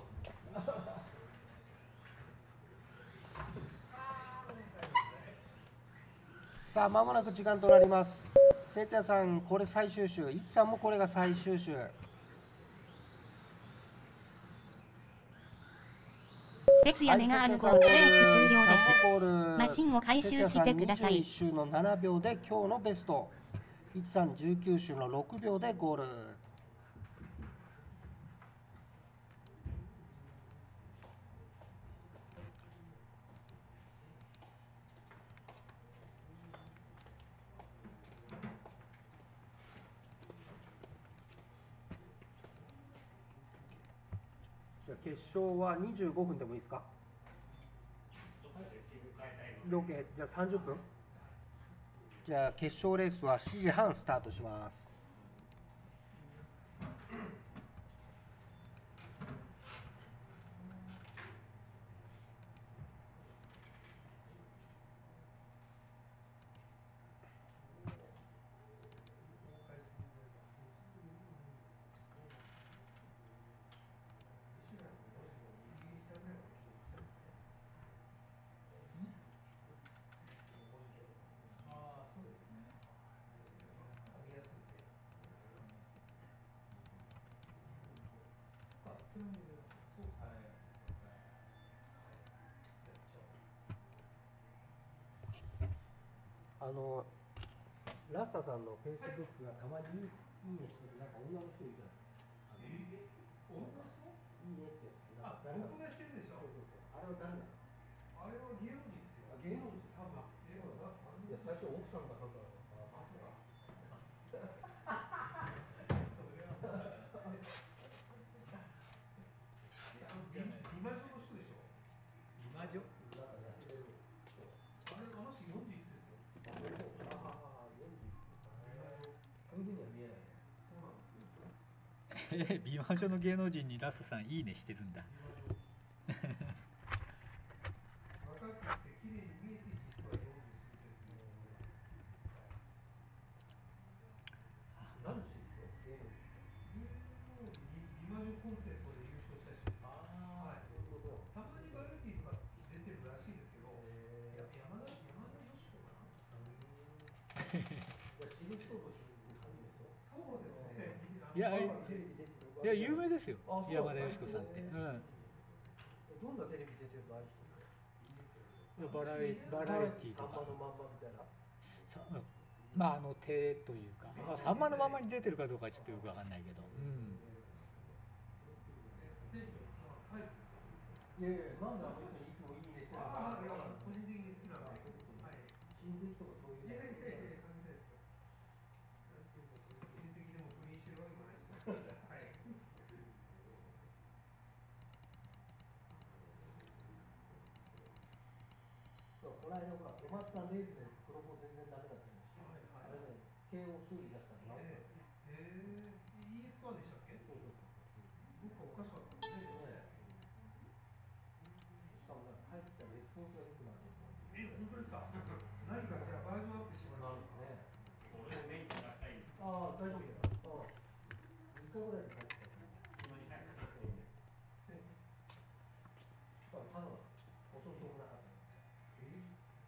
さあ間もなく時間となります。せいやさんこれ最終周、いちさんもこれが最終周。 節也メガール号レース終了です。 ゴールマシンを回収してください。 にじゅういち周のななびょうで今日のベスト。いちさんじゅうきゅう周のろくびょうでゴール。じゃあ決勝はにじゅうごふんでもいいですか。ロケじゃあさんじゅっぷん。じゃあ決勝レースはしちじはんスタートします。あのラスタさんのフェイスブックがたまにいいねしてるなんか女の人いるじゃないですか。女の人？いいねって。 あ、僕がしてるでしょ。 そうそうそう。あれは誰なの？ あれは芸能人ですよ。 あ、芸能人。 多分。芸能人だ。 いや最初奥さんが書くから。あ、まさか。 美魔女の人でしょ。 美魔女？なんか痩せてる。 あれ、あの人よんじゅういちですよ。 ああ、よんじゅう。そういうふうには見えないね。 そうなんですよ。 え美魔女の芸能人にラスさんいいねしてるんだ。 若くて綺麗に見えて実はよんじゅう過ぎてる。 何の人芸能人？ 美魔女コンテストで優勝した人です。はい。たまにバラエティーとか出てるらしいですけど、いや山田山田佳子かな。 知る人ぞ知る感じでしょ。 そうですね。 いやいテレビ出てる。 や有名ですよあ、そう山田佳子さんって。うん。 どんなテレビ出てるのある人？ バラエバラエティーとか。 さんまのまんまみたいな。 さまああの手というか、まあ、さんまのままに出てるかどうかちょっとよくわかんないけど。うん。 いやいや、なんであの人にいつもいいねしてるのか。 個人的に好きなんで。はい。 親戚とかそういう。 いやいやいやいや、そういうですよ。親戚でも不倫してるわけじゃないですよ。はい。 そう、この間ほら、小松さんレースでプロポ全然ダメだったのし、あれね、慶応修理出したの。 ええ、イーエックスワン でしたっけ？ そうそうそう。 どっかおかしかったですね。 しかもなんか帰ってきたらレスポンスが良くなってる。 え、本当ですか？何かじゃあバージョンアップしてもらうのね。 俺も免許出したいです。 ああ、大丈夫ですよ。ああ。みっかぐらいで帰ってきた。 今に早くして。 しかもただ保証書もなかった。え？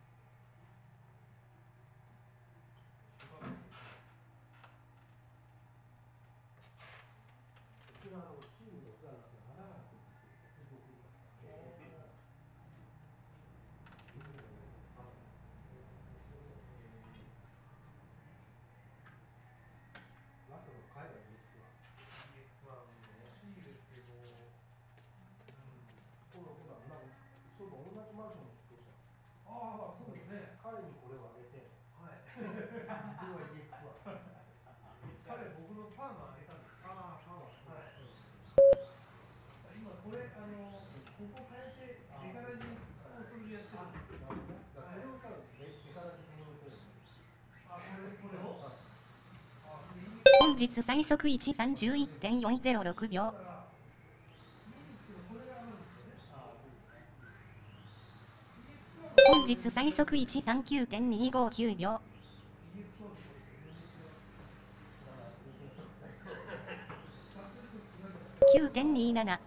うちのあのチームのお世話になって花がすごく良かった。ラストの海外のリスクはイーエックスワン 欲しいですけど、うん。 今度ほら、なんかそういえば同じマンションの人でした。 ああ、そうですね。 彼にこれをあげて、 はい。 では イーエックス は。 彼、僕のパーマあげたんですよ。 ああ、パワー。 はい。今これあのここ変えて手柄にこうそれでやってるんですよ。 それをさ、手柄に変えてる。 あ、これこれを。 本日最速いちさんじゅういってんよんゼロろくびょう。本本日最速 いちさんきゅうてんにごきゅうびょう。きゅうてんにじゅうなな。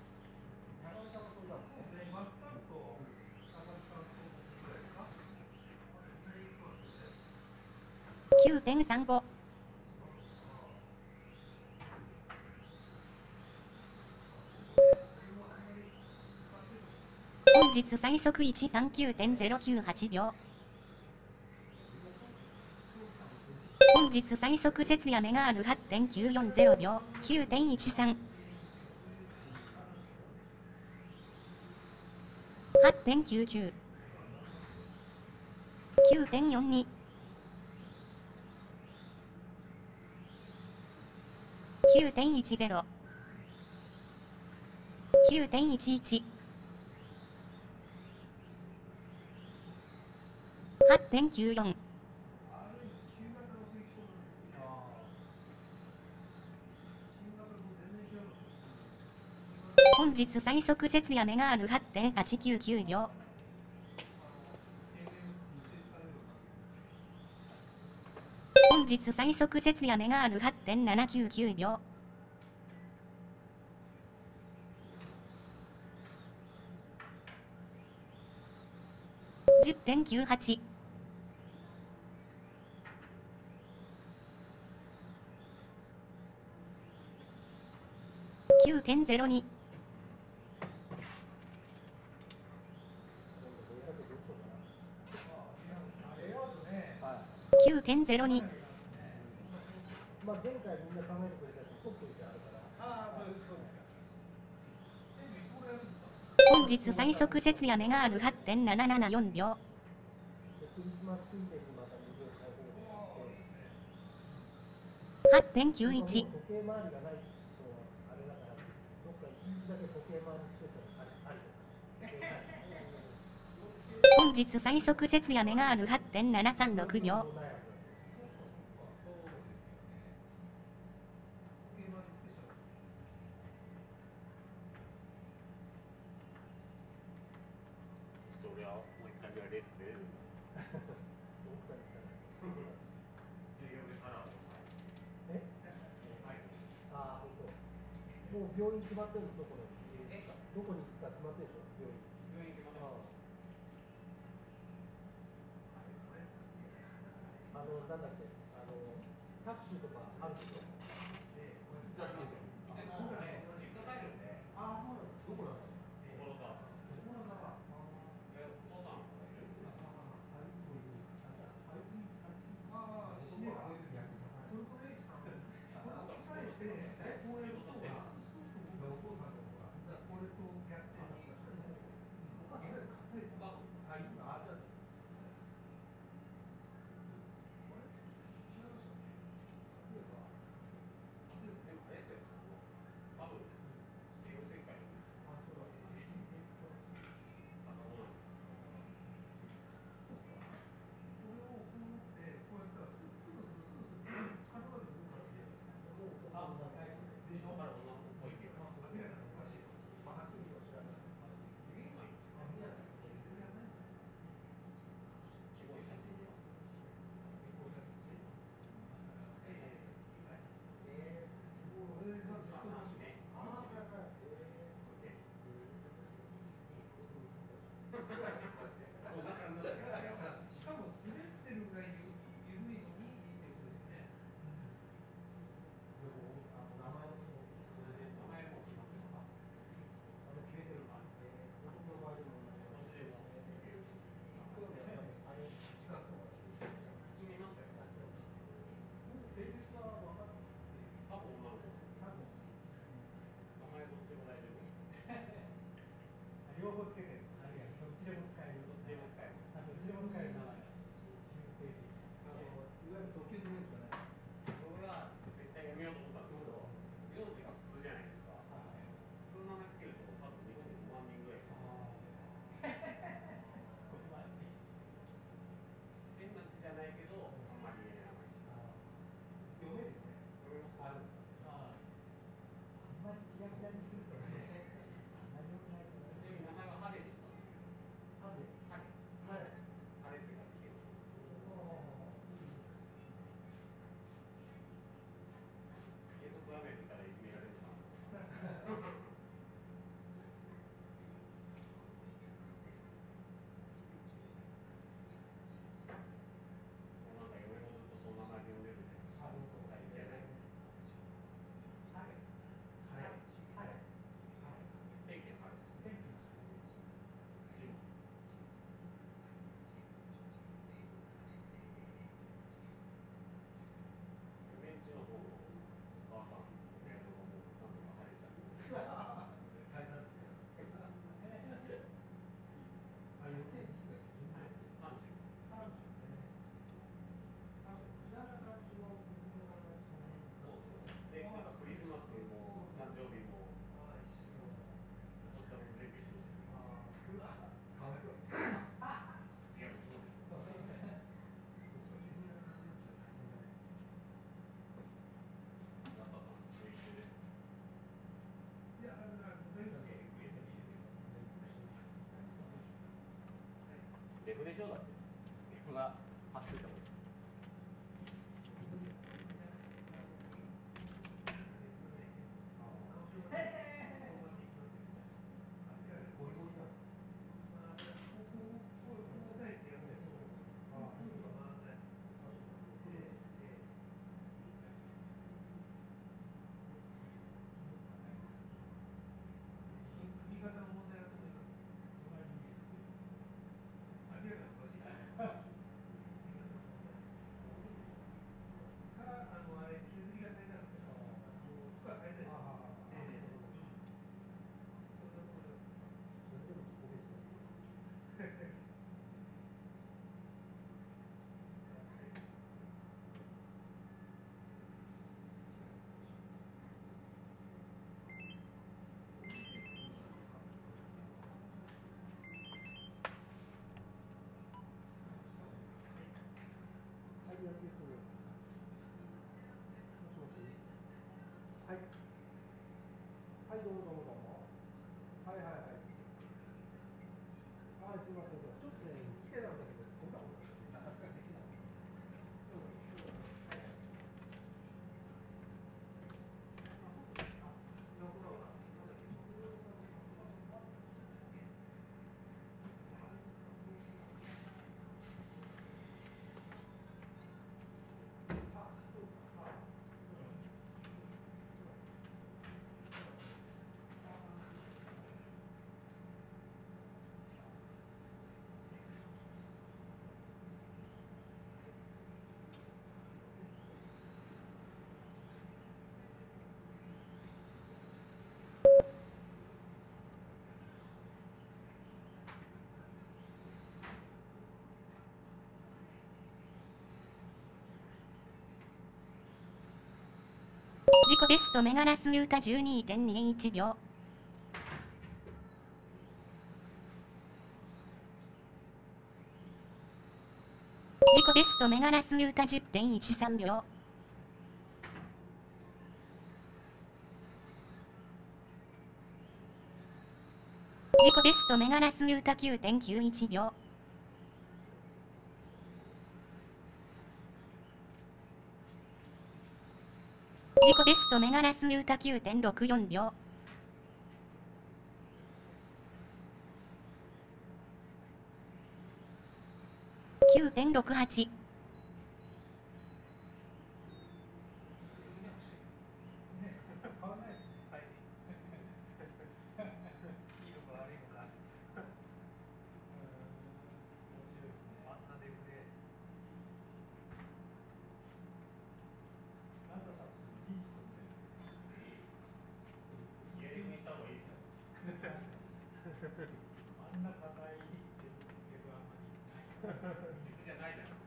きゅうてんさんご。本日最速 いちさんきゅうてんぜろきゅうはちびょう。本日最速節や目がある はちてんきゅうよんぜろびょう。きゅうてんいちさん。はちてんきゅうきゅう。きゅうてんよんに。きゅうてんいちぜろ。きゅうてんいちいち。はちてんきゅうよん。本日最速節や目がある はちてんはちきゅうきゅうびょう。本日最速節や目がある はちてんななきゅうきゅうびょう。じゅってんきゅうはち。きゅうてんぜろに。きゅうてんぜろに。 まあ前回みんな考えてくれたやつ取っておいてあるから。ああ、そうですそうですか。 本日最速節や目がある はちてんななななよんびょう。 クリスマスついでにまたにびょう開放して。 はちてんきゅういち。 時計回りがないとあれだから、どっか一日だけ時計回りスペシャルありあり本日最速節や目がある はちてんななさんろくびょう。 そりゃもう一回ぐらいレース出れるんだ。 え？ああ、本当。もう病院決まってるんですどこで？どこに行くか決まってるでしょ病院。病院決まってます。あのなんだっけあのタクシーとかあるでしょ。ええ、これ実はありますよ。でも僕らね、実家帰るんで。ああ、そうなんです。どこなんですか。所沢。所沢。え、お父さん。ああ、シネが小泉やってた。それとね、さん。それと最して、え、こういうことして。お父さんとか、これとやってに。お母さん、買ったりする。あ、いいな、じゃあ。 デフでしょだって。デフが貼っといた方がいい。 はい。はい、どうもどうもどうも。はいはいはい。あ、すみません。ちょっとね、来てたんだけど、こんなことなかなかできない。そうです。はいはい。 自己ベストメガラスユータ じゅうにてんにいち 秒。自己ベストメガラスユータ じゅってんいちさん 秒。自己ベストメガラスユータ きゅうてんきゅういち 秒。自己ベストメガラスユータ きゅうてんろくよん 秒。きゅうてんろくはち。 あんな硬いデブあんまりない。デブじゃないじゃん。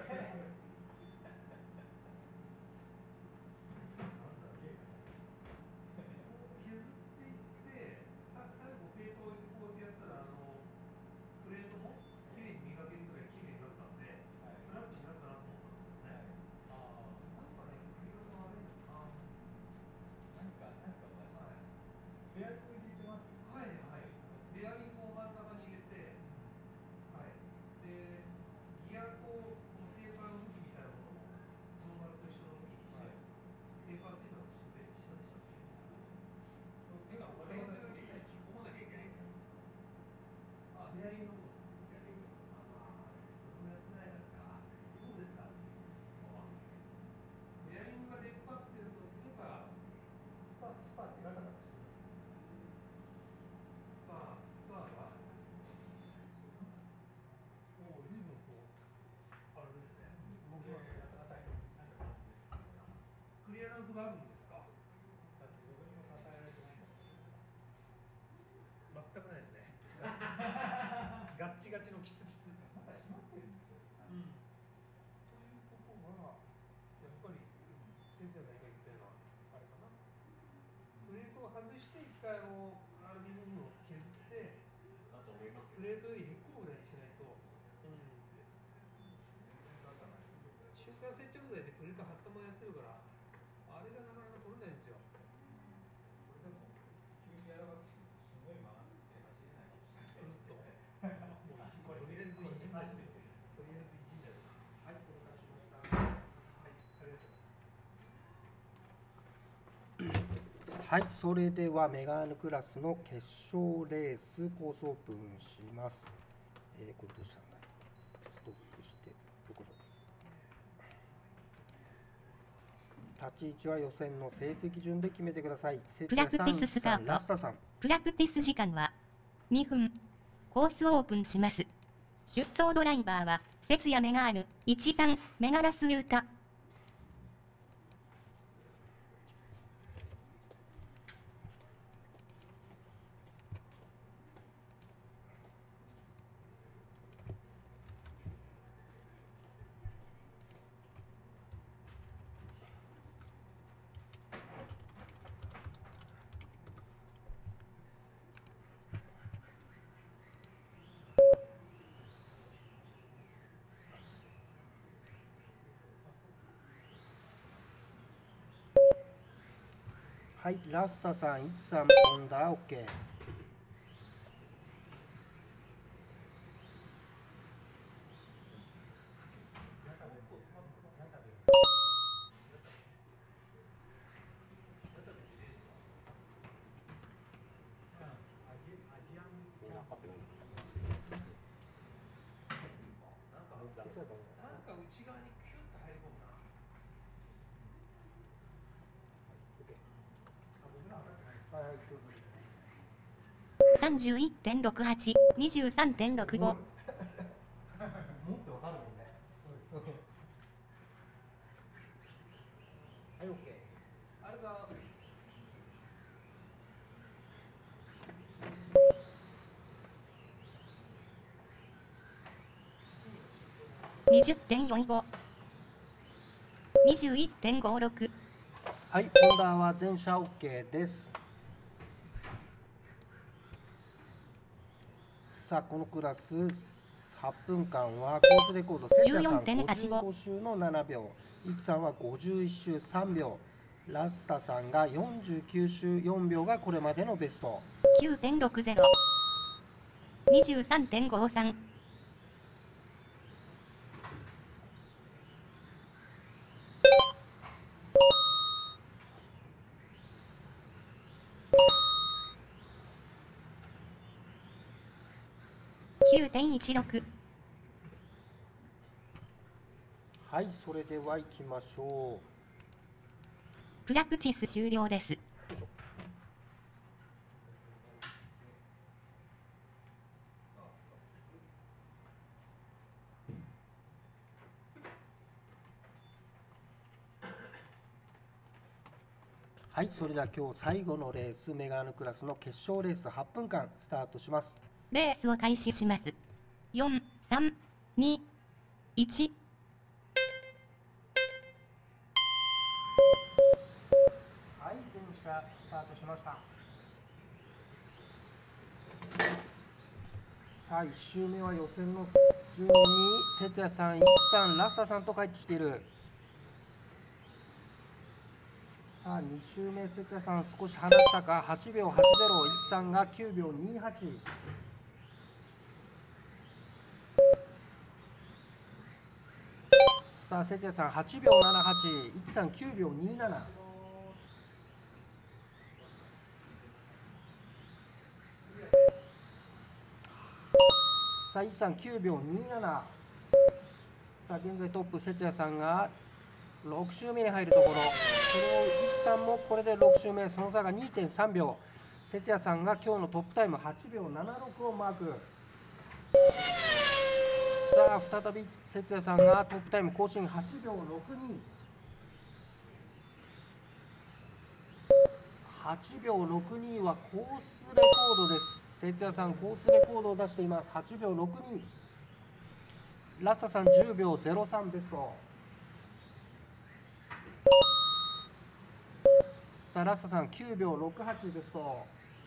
削っていってさ最後ペーパーをこうやってやったらあのプレートもきれいに磨けるぐらいきれいになったんで、はい、フラットになったなと思ったんですよね。はい、あなんかね首が悪いのかな。 なんかなんかまあ、はい、ベアリング入れてます。 はいはい。ベアリングを真ん中に入れて、はい。でギアこうこのペーパーの向きみたいなものをこの丸と一緒の向きにして、はい、ペーパーついたのを下で下でした。 手がこれで引っ込まなきゃいけないんじゃないですか。 あ、ベアリングの部分。ベアリング。ああ、それもやってないからか。そうですか。ベアリングが出っ張ってるとすれば、 スパ、スパってガタガタしてます。 スパ、スパは、おお、随分こう、あれですね。 僕はそれ硬いのなんかです。 クリアランスがあるんですか。 だってどこにも支えられてないんだ。 全くないですね。ガッチガチのキツキツ。 まだ閉まってるんですよ。 うん。ということは、やっぱり、先生が今言ったような、あれかな。プレートが回あのアルミの部分を削ってプレートよりへっこむぐらいにしないと、うん、瞬間接着剤でプレート貼ったままやってるから、あれがなかなか取れないんですよ。 はい、それではメガーヌクラスの決勝レースコースオープンします。えー、これどうしたんだ。ストップして、どこぞ。立ち位置は予選の成績順で決めてください。 プラクティススタート。 ラスタさん。 プラクティス時間はにふん。コースオープンします。出走ドライバーは、節也メガーヌ、いちさん、メガラスユータ。 はい、ラスタさん、いちさん、ホンダ、OK。 なんか内側にキュッと入り込むな。 さんじゅういってんろくはち、にじゅうさんてんろくご。 持ってわかるもんね。はい、OK。 あれがにじゅってんよんご。にじゅういってんごろく。 はい、ホンダは全車 OK です。さあ、このクラスはっぷんかんはコースレコード、セッタさんごじゅうご周のななびょう、イキさんはごじゅういち周さんびょう、ラスタさんがよんじゅうきゅう周よんびょうがこれまでのベスト。 きゅうてんろくぜろ。にじゅうさんてんごさん。きゅうてんいちろく。 はい、それでは行きましょプラクティス終了です。 う。はい、それでは今日最後のレース、メガーヌクラスの決勝レースはっぷんかんスタートします。 レースを開始します。よん、さん、に、いち。 はい、全車スタートしました。さあ、いち周目は予選の順に、節也さん、イキさん、ラスタさんと帰ってきている。さあ、に周目、節也さん少し離したか、はちびょうはちぜろ、イキさんがきゅうびょうにはち。さあ、節也さんはちびょうななはち、イキさんきゅうびょうになな。さあ、イキさんきゅうびょうになな。さあ、現在トップ、節也さんがろく周目に入るところ、それをイキさんもこれでろく周目、その差が にてんさんびょう。節也さんが今日のトップタイムはちびょうななろくをマーク。さあ、再び節也さんがトップタイム更新はちびょうろくに。はちびょうろくにはコースレコードです。節也さんコースレコードを出しています。はちびょうろくに。ラスタさんじゅうびょうぜろさんベスト。さあ、ラスタさんきゅうびょうろくはちベスト。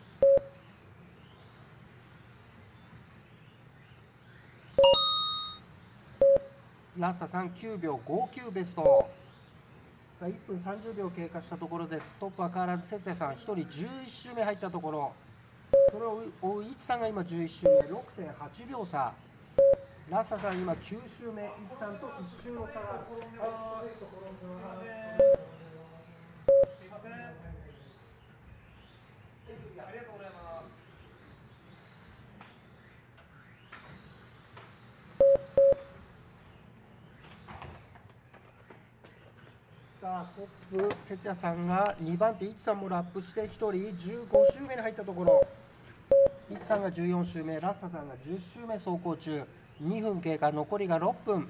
ラスタさんきゅうびょうごきゅうベスト。さあいっぷんさんじゅうびょう経過したところです。トップは変わらず節也さんひとりじゅういっ周目入ったところ、それを追うイチさんが今じゅういっ周目 ろくてんはちびょう差。ラスタさん今きゅう周目、イチさんといち周の差がある。 すいません。ありがとうございます。 さあトップ節也さんがにばん手、イチさんもラップしてひとりじゅうご周目に入ったところ、イチさんがじゅうよん周目、ラスタさんがじゅっ周目走行中。にふん経過、残りがろっぷん。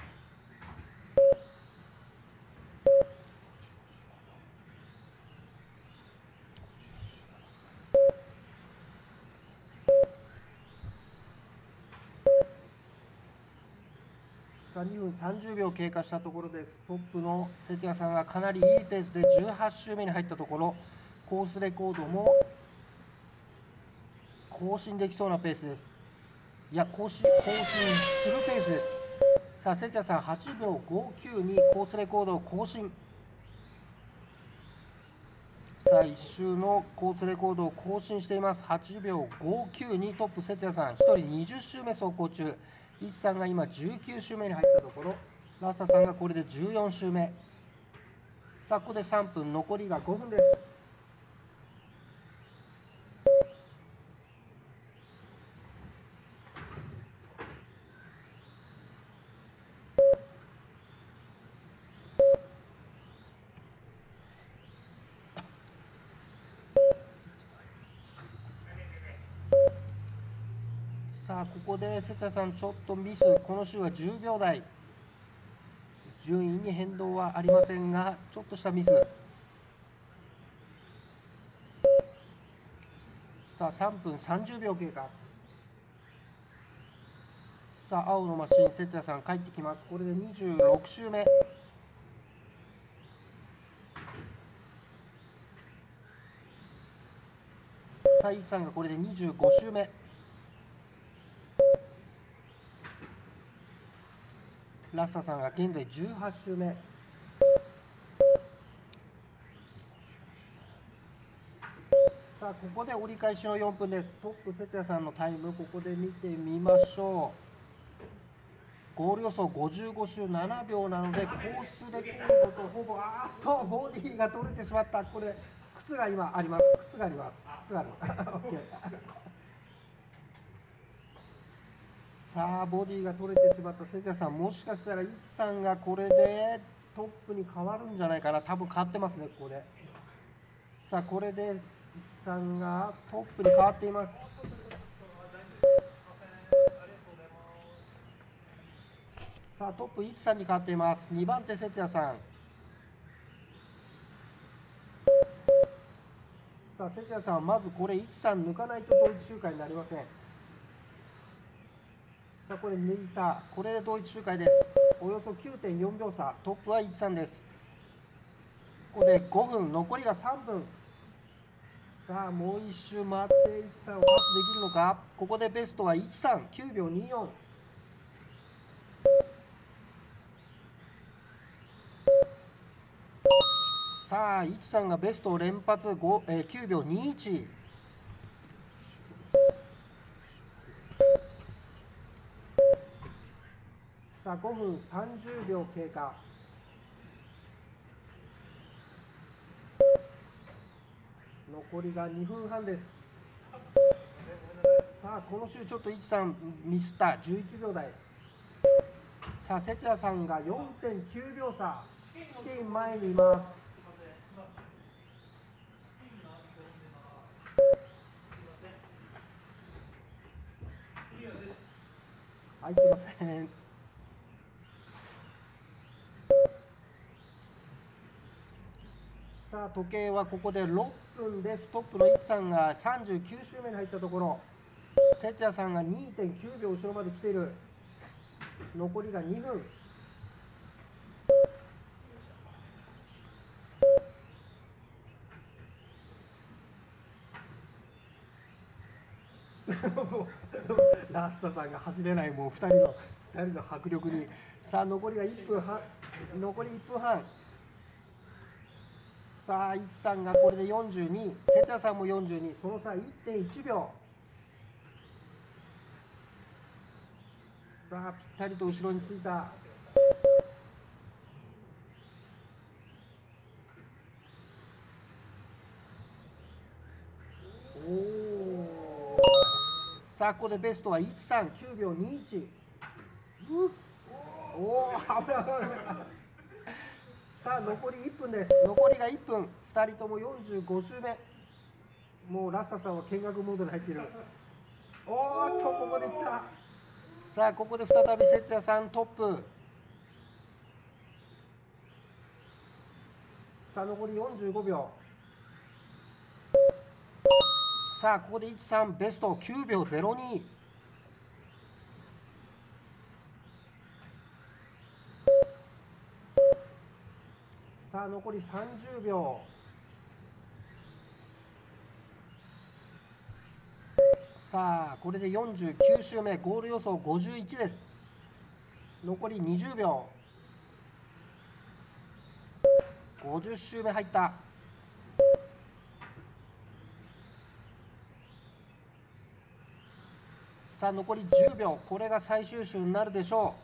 さあにふんさんじゅうびょう経過したところです。トップの節也さんがかなりいいペースでじゅうはち周目に入ったところ、コースレコードも更新できそうなペースです。いや更新更新するペースです。さあ節也さんはちびょうごきゅうにコースレコードを更新。さあいっ周のコースレコードを更新しています。はちびょうごきゅうにトップ節也さんひとりにじゅっ周目走行中。イチさんが今じゅうきゅう周目に入ったところ、ラスタさんがこれでじゅうよん周目。さあここでさんぷん、残りがごふんです。さあここで節也さんちょっとミス、この週はじゅうびょうだい、順位に変動はありませんがちょっとしたミス。さあさんぷんさんじゅうびょう経過。さあ青のマシン、節也さん帰ってきます。これでにじゅうろく周目。さあイチさんがこれでにじゅうご周目。ラスタさんが現在じゅうはち周目。さあここで折り返しのよんぷんです。トップ節也さんのタイムここで見てみましょう。ゴール予想ごじゅうご周ななびょうなのでコースレコードとほぼあーっとボディが取れてしまった。これ靴が今あります。靴があります。靴があります。OK さあボディが取れてしまった節也さん、もしかしたらイチさんがこれでトップに変わるんじゃないかな。多分変わってますねここで。さあこれでイチさんがトップに変わっています。さあトップイチさんに変わっています。にばん手節也さん。さあ節也さんはまずこれイチさん抜かないと同一周回になりません。さあこれ抜いた、これで同一周回です。およそ きゅうてんよんびょう差、トップはイチさんです。ここでごふん、残りがさんぷん。さあもういっ周回ってイチさんをパスできるのか。ここでベストはイチさんきゅうびょうにじゅうよん。さあイチさんがベストを連発、ごえー、きゅうびょうにじゅういち。さあごふんさんじゅうびょう経過。残りがにふんはんです。さあこの週ちょっとイチさんミスった。じゅういちびょうだい。さあ節也さんが よんてんきゅうびょう差、試験前にいます。はい、すいません。さあ時計はここでろっぷんです。トップのイチさんがさんじゅうきゅう周目に入ったところ、節也さんが にてんきゅうびょう後ろまで来ている。残りがにふん。ラストさんが走れない、もうふたりのふたりの迫力にさあ残りがいっぷんはん、残りいっぷんはん。さあいちさんがこれでよんじゅうに、哲也さんもよんじゅうに、その差 いってんいちびょう。さあぴったりと後ろについた。おお。さあここでベストはいちさんきゅうびょうにいち。おお危ない危ない。さあ残りいっぷんです。残りがいっぷん。ふたりともよんじゅうご周目。もうラッサさんは見学モードに入っている。おーっとここでいった。さあここで再び哲也さんトップ。さあ残りよんじゅうごびょう。さあここでいちさんベストきゅうびょうゼロに。さあ残りさんじゅうびょう。さあこれでよんじゅうきゅう周目、ゴール予想ごじゅういちです。残りにじゅうびょう。ごじゅう周目入った。さあ残りじゅうびょう。これが最終周になるでしょ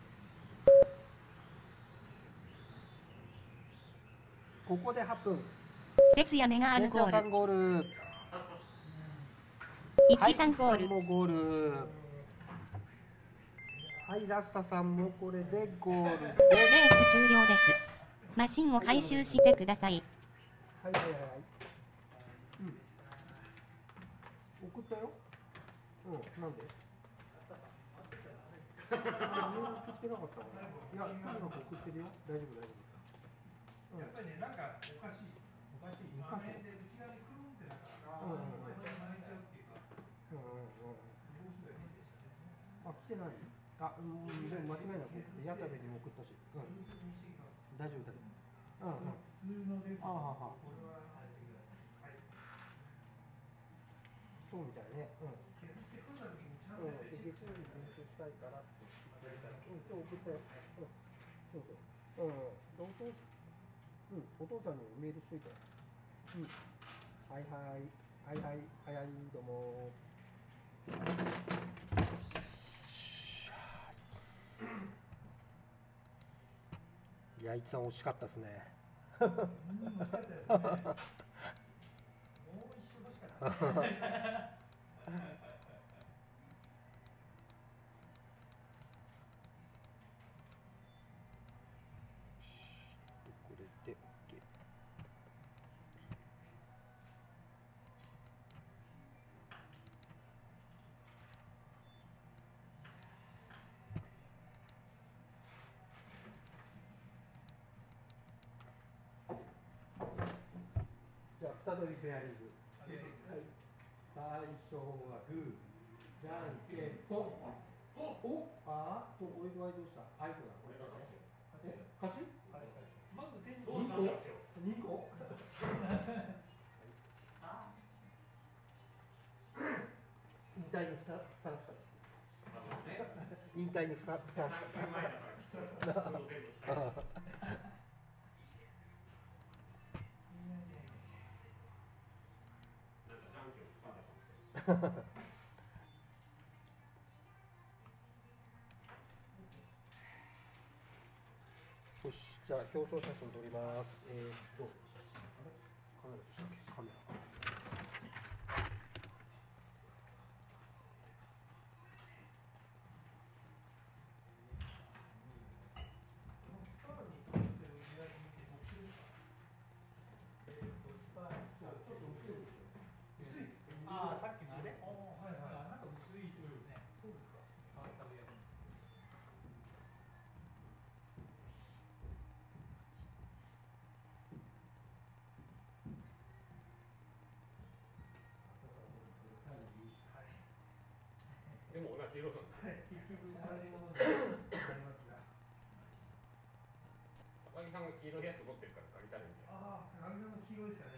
う。ここではっぷん。 節也メガールゴ哲也さール。 んゴール。 いちさんゴール。 はい、もゴール。はい、ラスタさんもこれでゴールです。 レース終了です。マシンを回収してください。 はいはいはいはい。うん。送ったよ。うん、なんで？あ、メール送ってなかったの？いや、とにかく送ってるよ。大丈夫大丈夫。 やっぱりね、なんかおかしい。おかしい。画面で内側にクルンってなったから、うんうんうん。真似ちゃうっていうか。うんうんうん。あ、来てない？あ、うん、でも間違いなく矢田部にも送ったし。うん。大丈夫大丈夫。うんうん。ああはは。そうみたいね。うん。削ってくんだ時にちゃんと。うん。で月曜日練習したいからって言ってたら。うん、今日送ったよ。うん。そうそう。うん。お父、うん、お父さんにメールしといたよ。うん。はいはい。はいはい。はいはい、どうも。いや、いつさん惜しかったですね。うん、惜しかったですね。もう一周欲しかった。これで OK。じゃあ再びペアリング。はい。最初はグー、じゃんけんぽん。お、ああ、とおいどうした？あいこだ。これが勝ち。勝ち？まず手ににこ。にこ。引退にふたさらした。引退にふさふさ。よし、じゃあ表彰写真撮ります。えー、っと、カメラどうしたっけ？カメラ。 ああ、さっきのあれ。ああ、はいはい。なんか薄いというね。そうですか。変わった上に。 でも同じ色なんですね。 結局同じものになりますが。 高木さんが黄色いやつ持ってるから借りたらいいんじゃないですか。 ああ、高木さんの黄色ですよね。